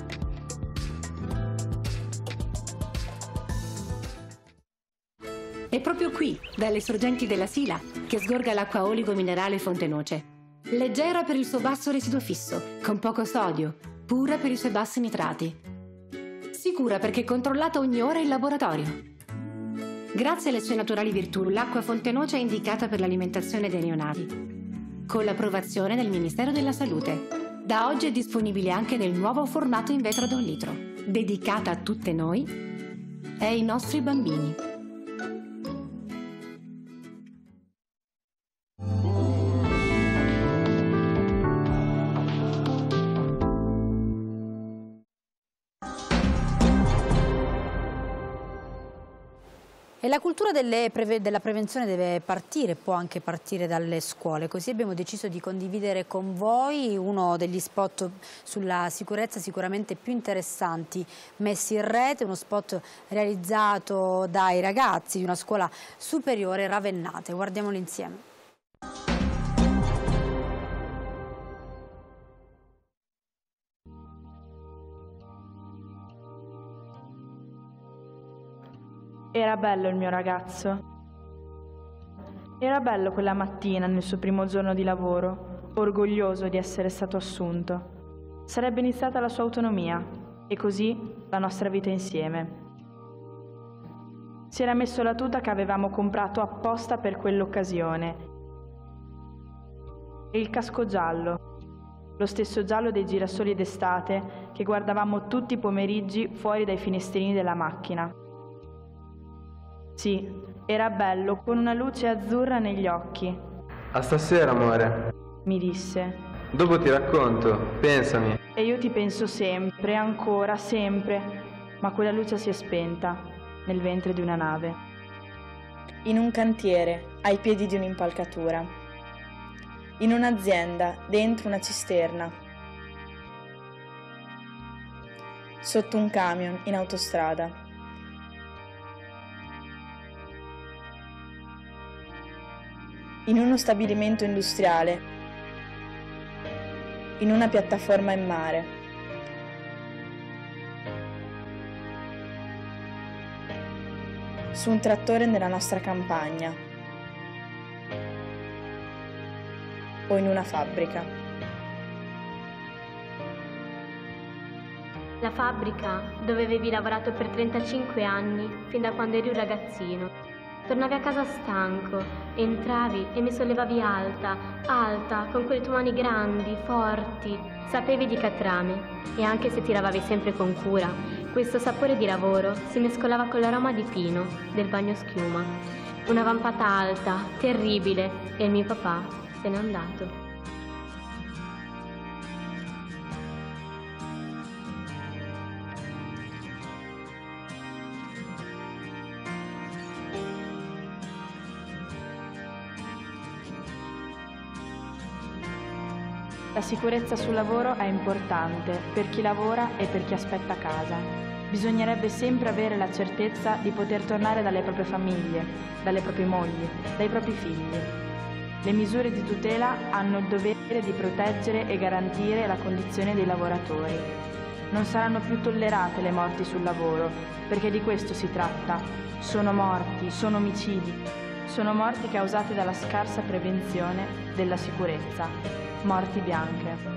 È proprio qui, dalle sorgenti della Sila, che sgorga l'acqua oligo-minerale Fonte Noce. Leggera per il suo basso residuo fisso, con poco sodio, pura per i suoi bassi nitrati. Sicura perché è controllata ogni ora in laboratorio. Grazie alle sue naturali virtù, l'acqua Fonte Noce è indicata per l'alimentazione dei neonati, con l'approvazione del Ministero della Salute. Da oggi è disponibile anche nel nuovo formato in vetro da un litro, dedicata a tutte noi e ai nostri bambini. E la cultura delle preve- della prevenzione deve partire, può anche partire dalle scuole, così abbiamo deciso di condividere con voi uno degli spot sulla sicurezza sicuramente più interessanti messi in rete, uno spot realizzato dai ragazzi di una scuola superiore Ravennate. Guardiamolo insieme. Era bello il mio ragazzo. Era bello quella mattina nel suo primo giorno di lavoro, orgoglioso di essere stato assunto. Sarebbe iniziata la sua autonomia e così la nostra vita insieme. Si era messo la tuta che avevamo comprato apposta per quell'occasione e il casco giallo, lo stesso giallo dei girasoli d'estate che guardavamo tutti i pomeriggi fuori dai finestrini della macchina. Sì, era bello, con una luce azzurra negli occhi. A stasera, amore. Mi disse. Dopo ti racconto, pensami. E io ti penso sempre, ancora, sempre. Ma quella luce si è spenta, nel ventre di una nave. In un cantiere, ai piedi di un'impalcatura. In un'azienda, dentro una cisterna. Sotto un camion, in autostrada. In uno stabilimento industriale, in una piattaforma in mare. Su un trattore nella nostra campagna. O in una fabbrica. La fabbrica dove avevi lavorato per trentacinque anni, fin da quando eri un ragazzino. Tornavi a casa stanco, entravi e mi sollevavi alta, alta, con quelle tue mani grandi, forti. Sapevi di catrame e anche se ti lavavi sempre con cura, questo sapore di lavoro si mescolava con l'aroma di pino del bagno schiuma. Una vampata alta, terribile, e il mio papà se n'è andato. La sicurezza sul lavoro è importante per chi lavora e per chi aspetta a casa. Bisognerebbe sempre avere la certezza di poter tornare dalle proprie famiglie, dalle proprie mogli, dai propri figli. Le misure di tutela hanno il dovere di proteggere e garantire la condizione dei lavoratori. Non saranno più tollerate le morti sul lavoro, perché di questo si tratta. Sono morti, sono omicidi. Sono morti causati dalla scarsa prevenzione della sicurezza. Morti bianche.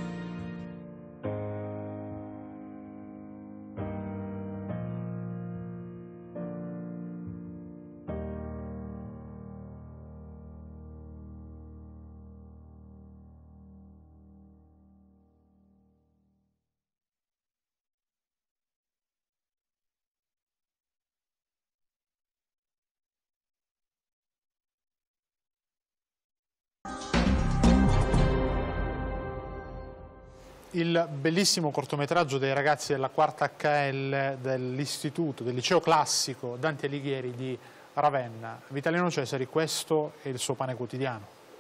Il bellissimo cortometraggio dei ragazzi della quarta H L dell'istituto, del liceo classico Dante Alighieri di Ravenna. Vitalino Cesari, questo è il suo pane quotidiano?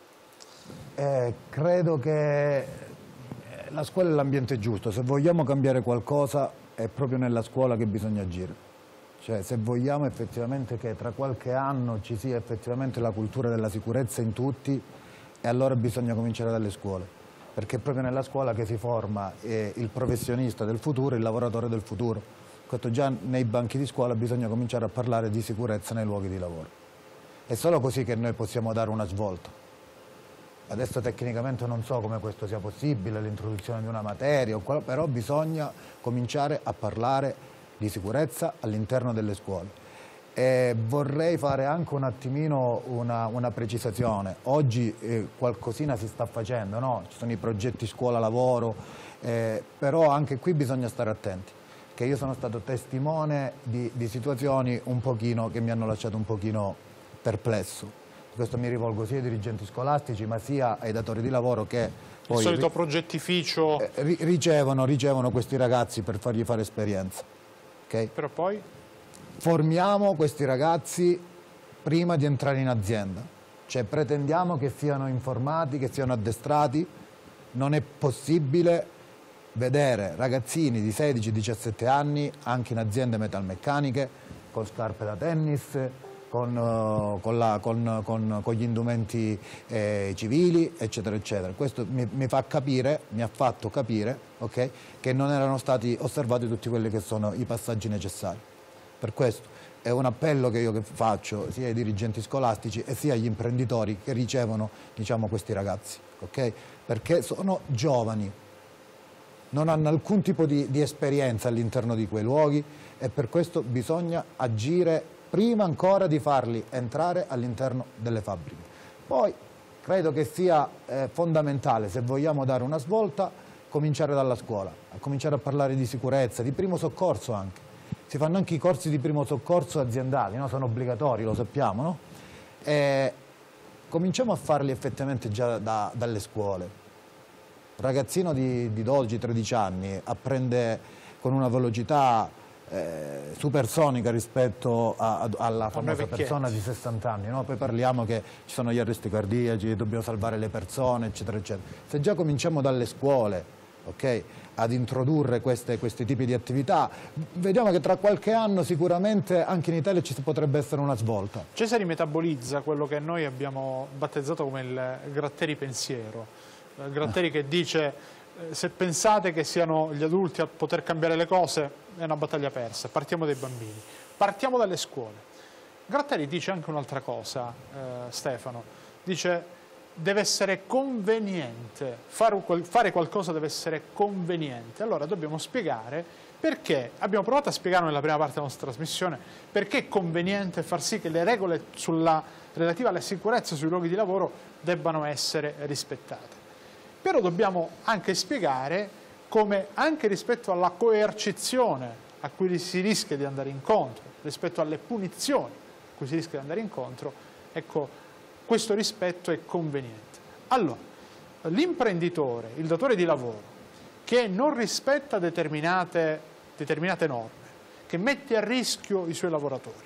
Eh, credo che la scuola è l'ambiente giusto. Se vogliamo cambiare qualcosa è proprio nella scuola che bisogna agire. Cioè, se vogliamo effettivamente che tra qualche anno ci sia effettivamente la cultura della sicurezza in tutti, e allora bisogna cominciare dalle scuole, perché è proprio nella scuola che si forma eh, il professionista del futuro, il lavoratore del futuro. Questo già nei banchi di scuola bisogna cominciare a parlare di sicurezza nei luoghi di lavoro. È solo così che noi possiamo dare una svolta. Adesso tecnicamente non so come questo sia possibile, l'introduzione di una materia, però bisogna cominciare a parlare di sicurezza all'interno delle scuole. E vorrei fare anche un attimino una, una precisazione. Oggi eh, qualcosina si sta facendo, no? Ci sono i progetti scuola-lavoro, eh, però anche qui bisogna stare attenti, che io sono stato testimone di, di situazioni un pochino che mi hanno lasciato un pochino perplesso. Questo mi rivolgo sia ai dirigenti scolastici ma sia ai datori di lavoro che poi... Il solito progettificio... Eh, ricevono, ricevono questi ragazzi per fargli fare esperienza. Okay? Però poi? Formiamo questi ragazzi prima di entrare in azienda. Cioè pretendiamo che siano informati, che siano addestrati. Non è possibile vedere ragazzini di sedici diciassette anni anche in aziende metalmeccaniche con scarpe da tennis, con, uh, con, la, con, con, con gli indumenti eh, civili, eccetera, eccetera. Questo mi, mi fa capire, mi ha fatto capire, okay, che non erano stati osservati tutti quelli che sono i passaggi necessari. Per questo è un appello che io che faccio sia ai dirigenti scolastici e sia agli imprenditori che ricevono, diciamo, questi ragazzi, okay? Perché sono giovani, non hanno alcun tipo di, di esperienza all'interno di quei luoghi e per questo bisogna agire prima ancora di farli entrare all'interno delle fabbriche. Poi credo che sia eh, fondamentale, se vogliamo dare una svolta, cominciare dalla scuola, a cominciare a parlare di sicurezza, di primo soccorso anche. Si fanno anche i corsi di primo soccorso aziendali, no? Sono obbligatori, lo sappiamo, no? E cominciamo a farli effettivamente già da, dalle scuole. Un ragazzino di, di dodici tredici anni apprende con una velocità eh, supersonica rispetto a, a, alla famosa persona di sessanta anni, no? Poi parliamo che ci sono gli arresti cardiaci, dobbiamo salvare le persone, eccetera, eccetera. Se già cominciamo dalle scuole, okay, ad introdurre queste, questi tipi di attività, vediamo che tra qualche anno sicuramente anche in Italia ci potrebbe essere una svolta. Cesari metabolizza quello che noi abbiamo battezzato come il Gratteri pensiero. Gratteri che dice eh, se pensate che siano gli adulti a poter cambiare le cose è una battaglia persa, partiamo dai bambini, partiamo dalle scuole. Gratteri dice anche un'altra cosa, eh, Stefano, dice deve essere conveniente, fare, fare qualcosa deve essere conveniente. Allora dobbiamo spiegare perché, abbiamo provato a spiegarlo nella prima parte della nostra trasmissione, perché è conveniente far sì che le regole sulla, relative alla sicurezza sui luoghi di lavoro debbano essere rispettate. Però dobbiamo anche spiegare come anche rispetto alla coercizione a cui si rischia di andare incontro, rispetto alle punizioni a cui si rischia di andare incontro, ecco, questo rispetto è conveniente. Allora, l'imprenditore, il datore di lavoro, che non rispetta determinate, determinate norme, che mette a rischio i suoi lavoratori,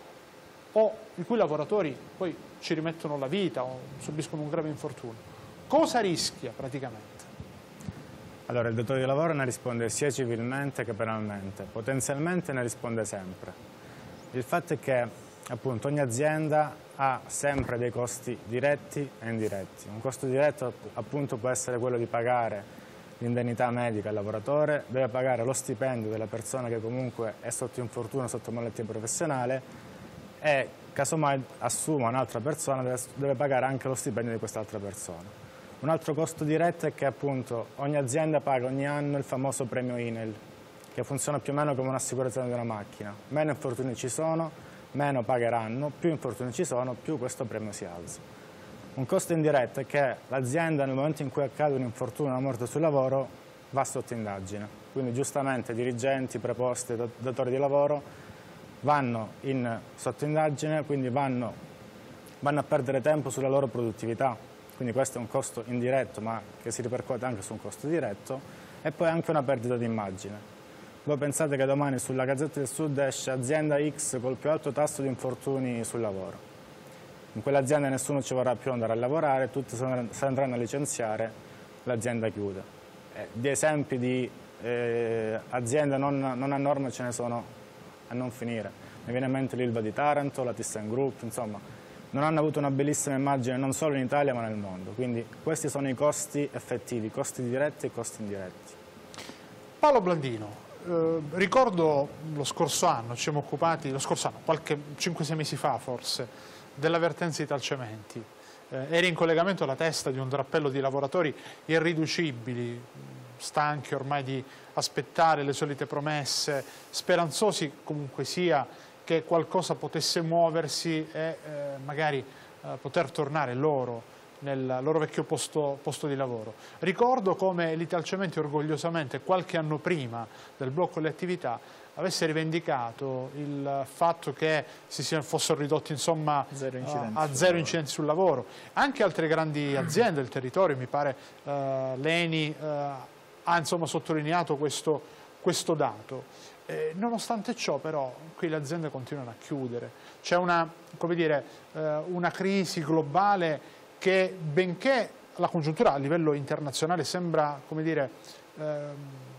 o i cui lavoratori poi ci rimettono la vita o subiscono un grave infortunio, cosa rischia praticamente? Allora, il datore di lavoro ne risponde sia civilmente che penalmente, potenzialmente ne risponde sempre. Il fatto è che, appunto, ogni azienda ha sempre dei costi diretti e indiretti. Un costo diretto, appunto, può essere quello di pagare l'indennità medica al lavoratore, deve pagare lo stipendio della persona che comunque è sotto infortunio, sotto malattia professionale e, casomai, assume un'altra persona, deve, deve pagare anche lo stipendio di quest'altra persona. Un altro costo diretto è che, appunto, ogni azienda paga ogni anno il famoso premio I N E L, che funziona più o meno come un'assicurazione di una macchina. Meno infortuni ci sono, meno pagheranno, più infortuni ci sono, più questo premio si alza. Un costo indiretto è che l'azienda, nel momento in cui accade un infortunio, una morte sul lavoro, va sotto indagine. Quindi giustamente dirigenti, preposti, datori di lavoro vanno in sotto indagine, quindi vanno, vanno a perdere tempo sulla loro produttività. Quindi questo è un costo indiretto, ma che si ripercuote anche su un costo diretto, e poi anche una perdita di immagine. Voi pensate che domani sulla Gazzetta del Sud esce azienda X col più alto tasso di infortuni sul lavoro. In quell'azienda nessuno ci vorrà più andare a lavorare, tutti si andranno a licenziare, l'azienda chiude. Eh, di esempi di eh, aziende non, non a norma ce ne sono a non finire. Mi viene in mente l'Ilva di Taranto, la ThyssenKrupp, insomma, non hanno avuto una bellissima immagine non solo in Italia ma nel mondo. Quindi questi sono i costi effettivi, costi diretti e costi indiretti. Paolo Blandino. Eh, ricordo lo scorso anno, ci siamo occupati, lo scorso anno, qualche cinque sei mesi fa forse, dell'avvertenza Italcementi. Eh, eri in collegamento alla testa di un drappello di lavoratori irriducibili, stanchi ormai di aspettare le solite promesse, speranzosi comunque sia che qualcosa potesse muoversi e eh, magari eh, poter tornare loro nel loro vecchio posto, posto di lavoro. Ricordo come l'Italcementi orgogliosamente qualche anno prima del blocco delle attività avesse rivendicato il fatto che si fossero ridotti insomma zero incidenti a zero incidenti sul lavoro. Anche altre grandi aziende del territorio, mi pare uh, l'Eni uh, ha insomma sottolineato questo, questo dato. Eh, nonostante ciò però qui le aziende continuano a chiudere. C'è una, come dire, uh, una crisi globale che, benché la congiuntura a livello internazionale sembra, come dire, ehm,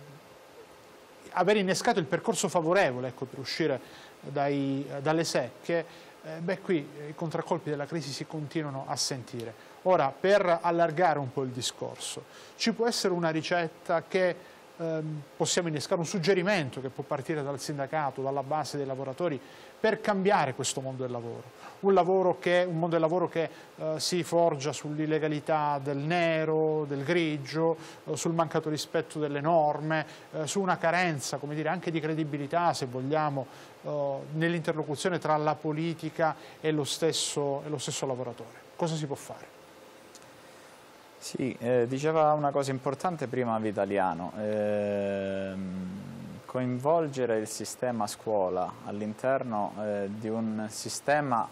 aver innescato il percorso favorevole, ecco, per uscire dai, dalle secche, eh, beh, qui i contraccolpi della crisi si continuano a sentire. Ora, per allargare un po' il discorso, ci può essere una ricetta che ehm, possiamo innescare, un suggerimento che può partire dal sindacato, dalla base dei lavoratori, per cambiare questo mondo del lavoro? Un, lavoro che, un mondo del lavoro che eh, si forgia sull'illegalità del nero, del grigio, eh, sul mancato rispetto delle norme, eh, su una carenza, come dire, anche di credibilità, se vogliamo, eh, nell'interlocuzione tra la politica e lo stesso, e lo stesso lavoratore. Cosa si può fare? Sì, eh, diceva una cosa importante prima Vitaliano. Ehm... coinvolgere il sistema scuola all'interno eh, di un sistema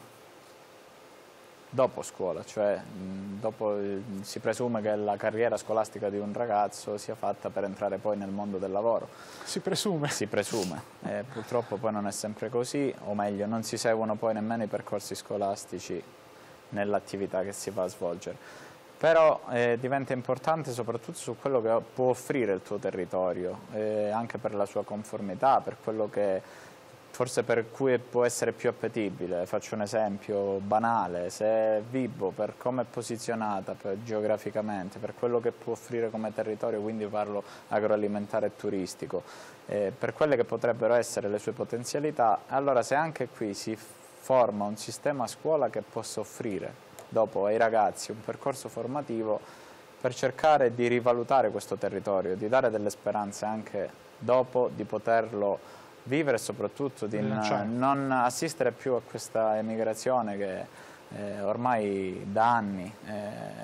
dopo scuola, cioè mh, dopo eh, si presume che la carriera scolastica di un ragazzo sia fatta per entrare poi nel mondo del lavoro. Si presume. Si presume, eh, purtroppo poi non è sempre così, o meglio non si seguono poi nemmeno i percorsi scolastici nell'attività che si va a svolgere. Però eh, diventa importante soprattutto su quello che può offrire il tuo territorio, eh, anche per la sua conformità, per quello che forse per cui può essere più appetibile. Faccio un esempio banale: se Vibo, per come è posizionata per, geograficamente, per quello che può offrire come territorio, quindi parlo agroalimentare e turistico, eh, per quelle che potrebbero essere le sue potenzialità, allora se anche qui si forma un sistema a scuola che possa offrire dopo ai ragazzi un percorso formativo per cercare di rivalutare questo territorio, di dare delle speranze anche dopo di poterlo vivere e soprattutto di non assistere più a questa emigrazione che eh, ormai da anni eh,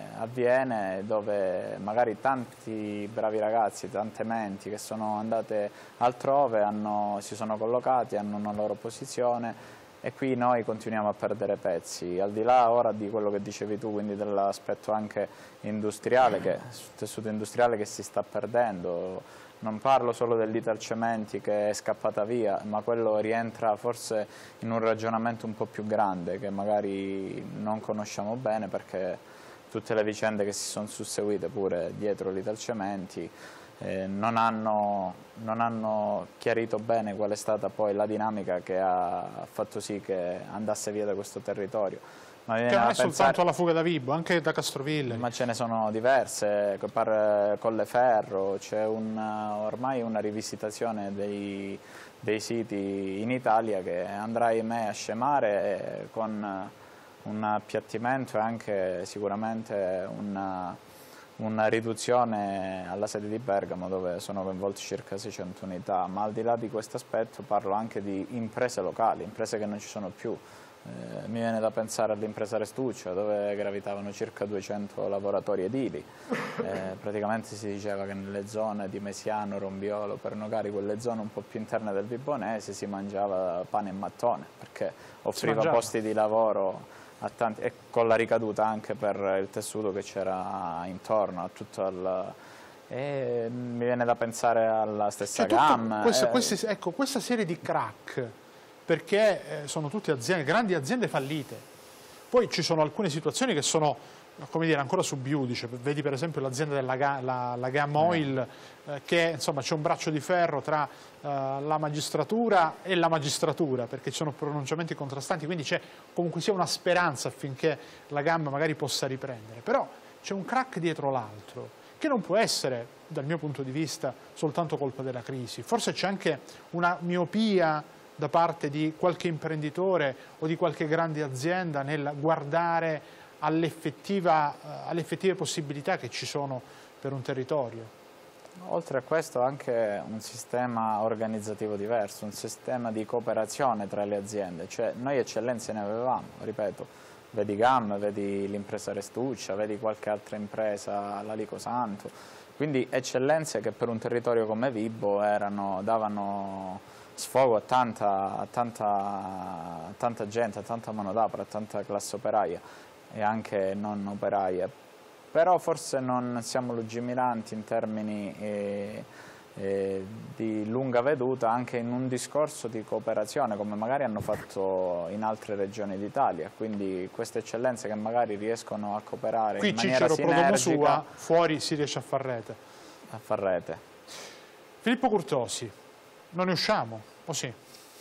avviene, dove magari tanti bravi ragazzi, tante menti che sono andate altrove, hanno, si sono collocati, hanno una loro posizione. E qui noi continuiamo a perdere pezzi, al di là ora di quello che dicevi tu, quindi dell'aspetto anche industriale, che, tessuto industriale che si sta perdendo. Non parlo solo dell'Italcementi che è scappata via, ma quello rientra forse in un ragionamento un po' più grande che magari non conosciamo bene, perché tutte le vicende che si sono susseguite pure dietro l'Italcementi Eh, non, hanno, non hanno chiarito bene qual è stata poi la dinamica che ha fatto sì che andasse via da questo territorio. Ma che non è pensare... soltanto la fuga da Vibo, anche da Castroville. Ma ce ne sono diverse, per Colleferro, c'è un, ormai una rivisitazione dei, dei siti in Italia che andrà ahimè a scemare con un appiattimento e anche sicuramente una... una riduzione alla sede di Bergamo, dove sono coinvolte circa seicento unità, ma al di là di questo aspetto parlo anche di imprese locali, imprese che non ci sono più. Eh, mi viene da pensare all'impresa Restuccia, dove gravitavano circa duecento lavoratori edili. Eh, praticamente si diceva che nelle zone di Mesiano, Rombiolo, Pernocari, quelle zone un po' più interne del Vibonese, si mangiava pane e mattone, perché offriva posti di lavoro a tanti, e con la ricaduta anche per il tessuto che c'era intorno a tutto il, E mi viene da pensare alla stessa Cioè, GAM. Questa, eh, questi, ecco, questa serie di crack, perché eh, sono tutte aziende, grandi aziende fallite. Poi ci sono alcune situazioni che sono, come dire, ancora sub iudice. Vedi per esempio l'azienda della la, la GAM Oil, eh, che insomma c'è un braccio di ferro tra eh, la magistratura e la magistratura, perché ci sono pronunciamenti contrastanti, quindi c'è comunque sia una speranza affinché la GAM magari possa riprendere. Però c'è un crack dietro l'altro, che non può essere, dal mio punto di vista, soltanto colpa della crisi. Forse c'è anche una miopia da parte di qualche imprenditore o di qualche grande azienda nel guardare all'effettiva, alle effettive possibilità che ci sono per un territorio. Oltre a questo anche un sistema organizzativo diverso, un sistema di cooperazione tra le aziende. Cioè noi eccellenze ne avevamo, ripeto. Vedi GAM, vedi l'impresa Restuccia, vedi qualche altra impresa, la Lico Santo. Quindi eccellenze che per un territorio come Vibo erano, davano sfogo a tanta, a tanta, a tanta gente, a tanta manodopera, a tanta classe operaia e anche non operaia. Però forse non siamo lungimiranti in termini eh, eh, di lunga veduta anche in un discorso di cooperazione come magari hanno fatto in altre regioni d'Italia, quindi queste eccellenze che magari riescono a cooperare qui in maniera Cicero sinergica. Sua, fuori si riesce a far rete. A far rete. Filippo Curtosi, non ne usciamo, o sì?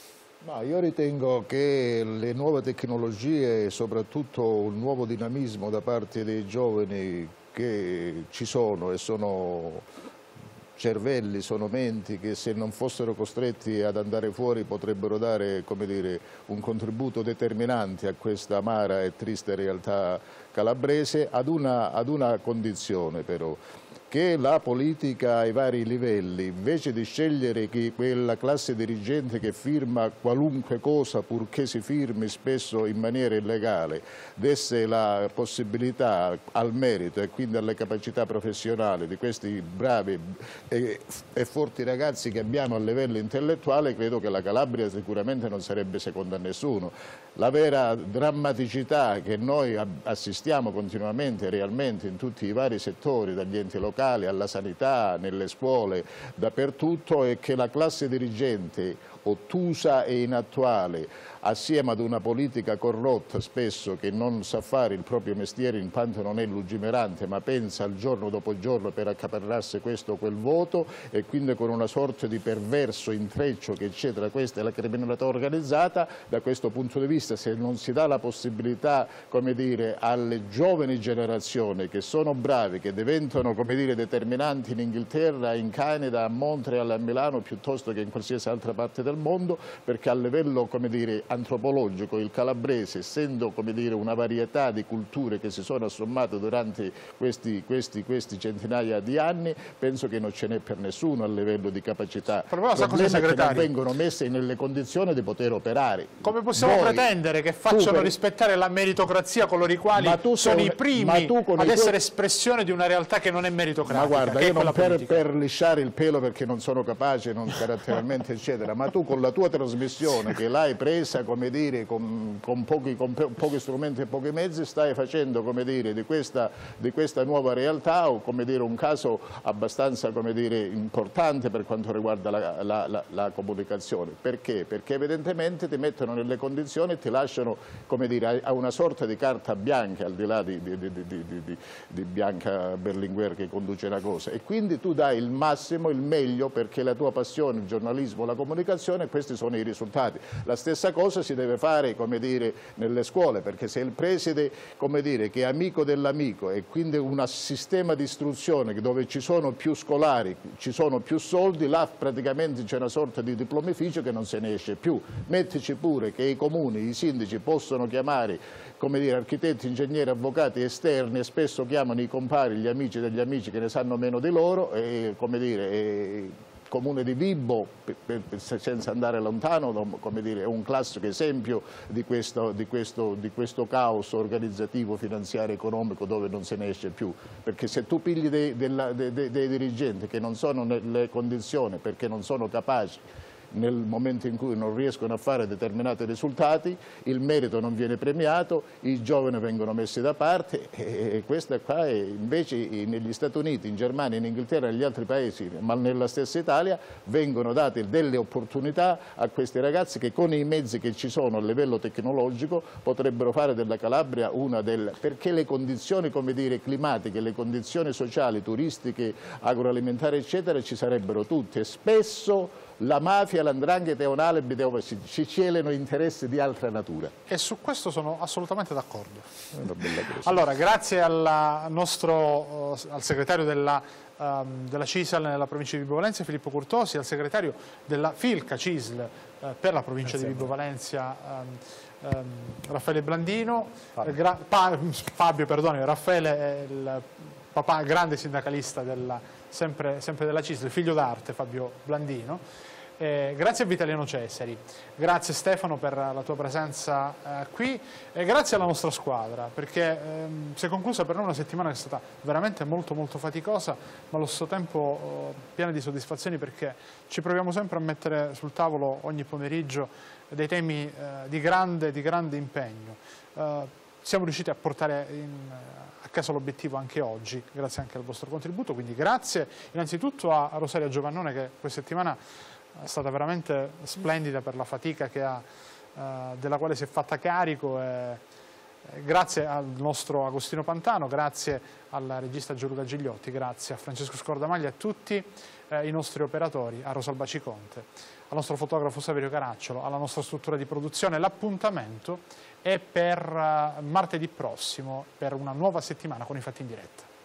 Ma io ritengo che le nuove tecnologie e soprattutto un nuovo dinamismo da parte dei giovani che ci sono e sono cervelli, sono menti che se non fossero costretti ad andare fuori potrebbero dare, come dire, un contributo determinante a questa amara e triste realtà calabrese, ad una, ad una condizione però, che la politica ai vari livelli, invece di scegliere che quella classe dirigente che firma qualunque cosa purché si firmi spesso in maniera illegale, desse la possibilità al merito e quindi alle capacità professionali di questi bravi e, e forti ragazzi che abbiamo a livello intellettuale, credo che la Calabria sicuramente non sarebbe seconda a nessuno. La vera drammaticità che noi assistiamo continuamente, realmente, in tutti i vari settori, dagli enti locali alla sanità, nelle scuole, dappertutto, è che la classe dirigente ottusa e inattuale, assieme ad una politica corrotta spesso che non sa fare il proprio mestiere in quanto non è lungimirante ma pensa al giorno dopo giorno per accaparrarsi questo o quel voto, e quindi con una sorta di perverso intreccio che c'è tra questa e la criminalità organizzata. Da questo punto di vista, se non si dà la possibilità, come dire, alle giovani generazioni che sono bravi, che diventano, come dire, determinanti in Inghilterra, in Canada, a Montreal, a Milano, piuttosto che in qualsiasi altra parte del mondo, perché a livello, come dire, antropologico il calabrese, essendo, come dire, una varietà di culture che si sono assommate durante questi, questi, questi centinaia di anni, penso che non ce n'è per nessuno a livello di capacità. Il problema è che non vengono messe nelle condizioni di poter operare. Come possiamo Voi, pretendere che facciano per... rispettare la meritocrazia coloro i quali sono i primi ad essere tuoi... espressione di una realtà che non è meritocratica? Ma guarda, che io è non per, politica. per lisciare il pelo perché non sono capace, non caratterialmente eccetera, ma tu con la tua trasmissione che l'hai presa, come dire, con, con, pochi, con pochi strumenti e pochi mezzi, stai facendo, come dire, di questa, di questa nuova realtà, o come dire, un caso abbastanza, come dire, importante per quanto riguarda la, la, la, la comunicazione. Perché? Perché evidentemente ti mettono nelle condizioni e ti lasciano, come dire, a una sorta di carta bianca, al di là di, di, di, di, di, di Bianca Berlinguer che conduce la cosa, e quindi tu dai il massimo, il meglio, perché la tua passione, il giornalismo, la comunicazione, questi sono i risultati. La stessa cosa si deve fare, come dire, nelle scuole, perché se il preside, come dire, che è amico dell'amico e quindi un sistema di istruzione dove ci sono più scolari, ci sono più soldi, là praticamente c'è una sorta di diplomificio che non se ne esce più. Mettici pure che i comuni, i sindaci possono chiamare, come dire, architetti, ingegneri, avvocati esterni, e spesso chiamano i compari, gli amici degli amici che ne sanno meno di loro, e, come dire, e, Comune di Vibo, senza andare lontano, come dire, è un classico esempio di questo, di, questo, di questo caos organizzativo, finanziario, economico, dove non se ne esce più. Perché se tu pigli dei, dei, dei, dei dirigenti che non sono nelle condizioni, perché non sono capaci, nel momento in cui non riescono a fare determinati risultati, il merito non viene premiato, i giovani vengono messi da parte e questa qua è, invece negli Stati Uniti, in Germania, in Inghilterra e negli altri paesi, ma nella stessa Italia, vengono date delle opportunità a questi ragazzi che con i mezzi che ci sono a livello tecnologico potrebbero fare della Calabria una del... perché le condizioni, come dire, climatiche, le condizioni sociali, turistiche, agroalimentari eccetera ci sarebbero tutte. Spesso la mafia, l'andrangheta è un alibi dove ci celano interessi di altra natura. E su questo sono assolutamente d'accordo. Allora, grazie al nostro uh, al segretario della, um, della C I S L nella provincia di Vibo Valentia, Filippo Curtosi, al segretario della Filca C I S L uh, per la provincia grazie di Vibo Valentia, um, um, Raffaele Blandino, Fabio, Gra pa Fabio perdoni, Raffaele è il papà, grande sindacalista della, sempre, sempre della C I S L, figlio d'arte Fabio Blandino. Eh, grazie a Vitaliano Cesari, grazie Stefano per la tua presenza eh, qui e grazie alla nostra squadra perché ehm, si è conclusa per noi una settimana che è stata veramente molto molto faticosa ma allo stesso tempo eh, piena di soddisfazioni perché ci proviamo sempre a mettere sul tavolo ogni pomeriggio dei temi eh, di, grande, di grande impegno. Eh, siamo riusciti a portare in, a casa l'obiettivo anche oggi, grazie anche al vostro contributo, quindi grazie innanzitutto a Rosaria Giovannone che questa settimana è stata veramente splendida per la fatica che ha, eh, della quale si è fatta carico. E, e grazie al nostro Agostino Pantano, grazie alla regista Gianluca Gigliotti, grazie a Francesco Scordamaglia e a tutti eh, i nostri operatori, a Rosalba Ciconte, al nostro fotografo Saverio Caracciolo, alla nostra struttura di produzione. L'appuntamento è per uh, martedì prossimo, per una nuova settimana con i Fatti in Diretta.